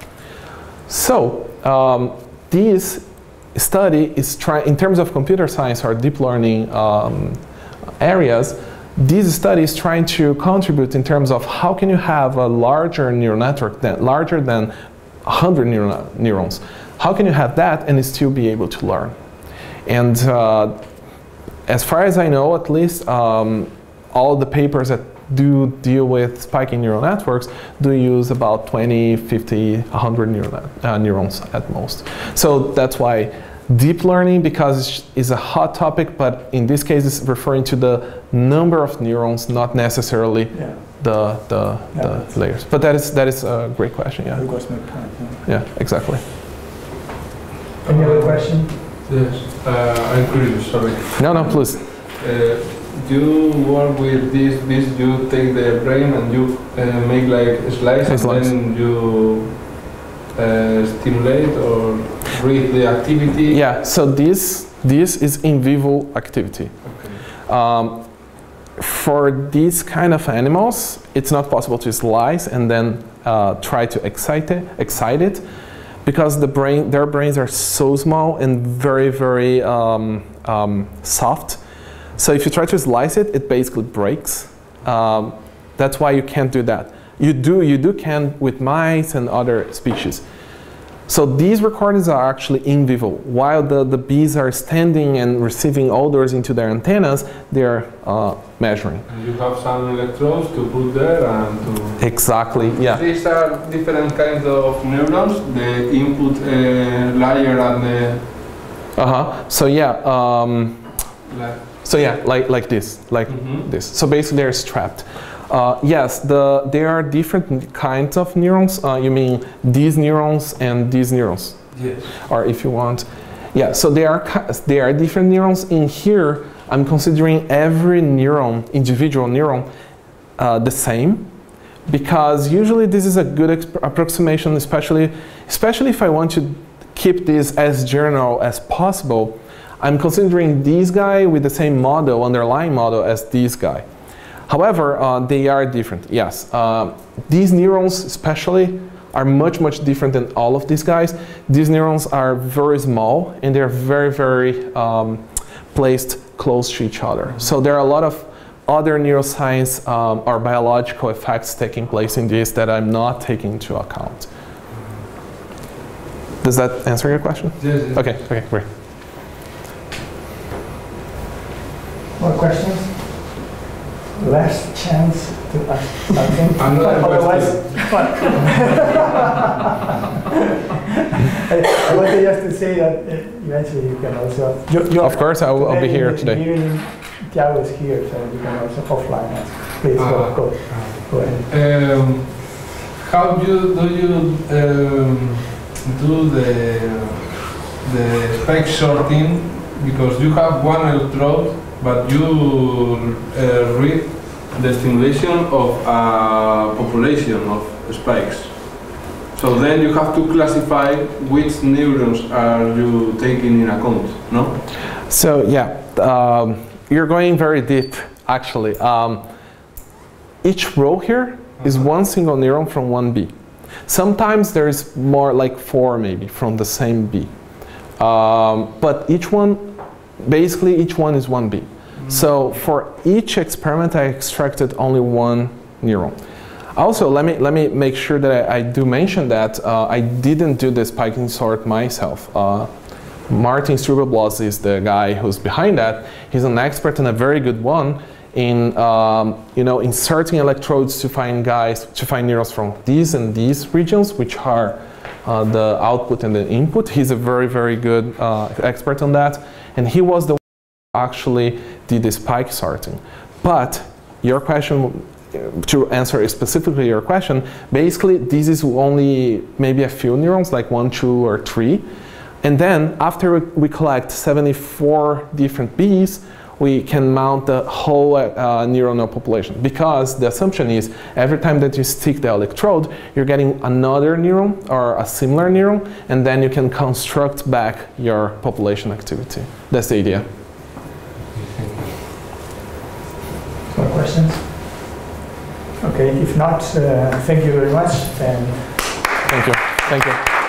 B: So um, this study is trying, in terms of computer science or deep learning um, areas, this study is trying to contribute in terms of how can you have a larger neural network, than, larger than one hundred neuron neurons. How can you have that and still be able to learn? And uh, as far as I know, at least, um, all the papers that do deal with spiking neural networks do use about twenty, fifty, one hundred neuron, uh, neurons at most. So that's why deep learning, because it's a hot topic, but in this case it's referring to the number of neurons, not necessarily yeah. the, the, yeah, the layers. But that is, that is a great question, yeah.
A: That was my point.
B: Yeah, yeah exactly.
A: Any other question?
C: Yes, uh, I'm curious, sorry.
B: No, no, please.
C: Uh, you work with this, this, you take the brain and you uh, make like slices and then you uh, stimulate or read the activity?
B: Yeah, so this, this is in vivo activity.
C: Okay.
B: Um, for these kind of animals, it's not possible to slice and then uh, try to excite it, excite it because the brain, their brains are so small and very, very um, um, soft. So if you try to slice it, it basically breaks. Um, that's why you can't do that. You do, you do can with mice and other species. So these recordings are actually in vivo. While the, the bees are standing and receiving odors into their antennas, they're uh, measuring.
C: And you have some electrodes to put there and to...
B: Exactly, yeah.
C: These are different kinds of neurons, the input uh, layer and the...
B: Uh-huh, so yeah. Um,
C: like
B: So yeah, like, like this, like
C: mm-hmm.
B: this. So basically they're strapped. Uh, yes, the, there are different kinds of neurons. Uh, you mean these neurons and these neurons?
C: Yes.
B: Or if you want, yeah, so there are, there are different neurons. In here, I'm considering every neuron, individual neuron, uh, the same. Because usually this is a good approximation, especially, especially if I want to keep this as general as possible. I'm considering this guy with the same model, underlying model, as this guy. However, uh, they are different, yes. Uh, these neurons especially are much, much different than all of these guys. These neurons are very small and they're very, very um, placed close to each other. So there are a lot of other neuroscience um, or biological effects taking place in this that I'm not taking into account. Does that answer your question?
C: Yes, yes.
B: Okay, okay, great.
A: More questions? Last chance to ask something.
C: Another
A: Otherwise, what? I, I wanted just to say that uh, eventually you can also. You, you
B: Of course, I'll, I'll be here
A: in the
B: today.
A: evening, Thiago is here, so you can also offline ask. Please
C: Ah.
A: go, go, go ahead.
C: Um, how do you, do you um, do the the spike sorting? Because you have one electrode, but you uh, read the stimulation of a population of spikes. So then you have to classify which neurons are you taking in account, no?
B: So yeah, um, you're going very deep, actually. Um, each row here is one single neuron from one B. Sometimes there is more, like four maybe, from the same B. Um, but each one, basically each one is one B. Mm-hmm. So for each experiment, I extracted only one neuron. Also, let me, let me make sure that I, I do mention that uh, I didn't do the spiking sort myself. Uh, Martin Struvelblas is the guy who's behind that. He's an expert and a very good one in um, you know, inserting electrodes to find guys, to find neurons from these and these regions, which are uh, the output and the input. He's a very, very good uh, expert on that. And he was the one who actually did the spike sorting. But your question, to answer specifically your question, basically this is only maybe a few neurons, like one, two, or three. And then after we collect seventy-four different Bs, we can mount the whole uh, neuronal population. Because the assumption is every time that you stick the electrode, you're getting another neuron or a similar neuron, and then you can construct back your population activity. That's the idea.
A: More questions? Okay, if not, uh, thank you very much. And
B: Thank you. Thank you.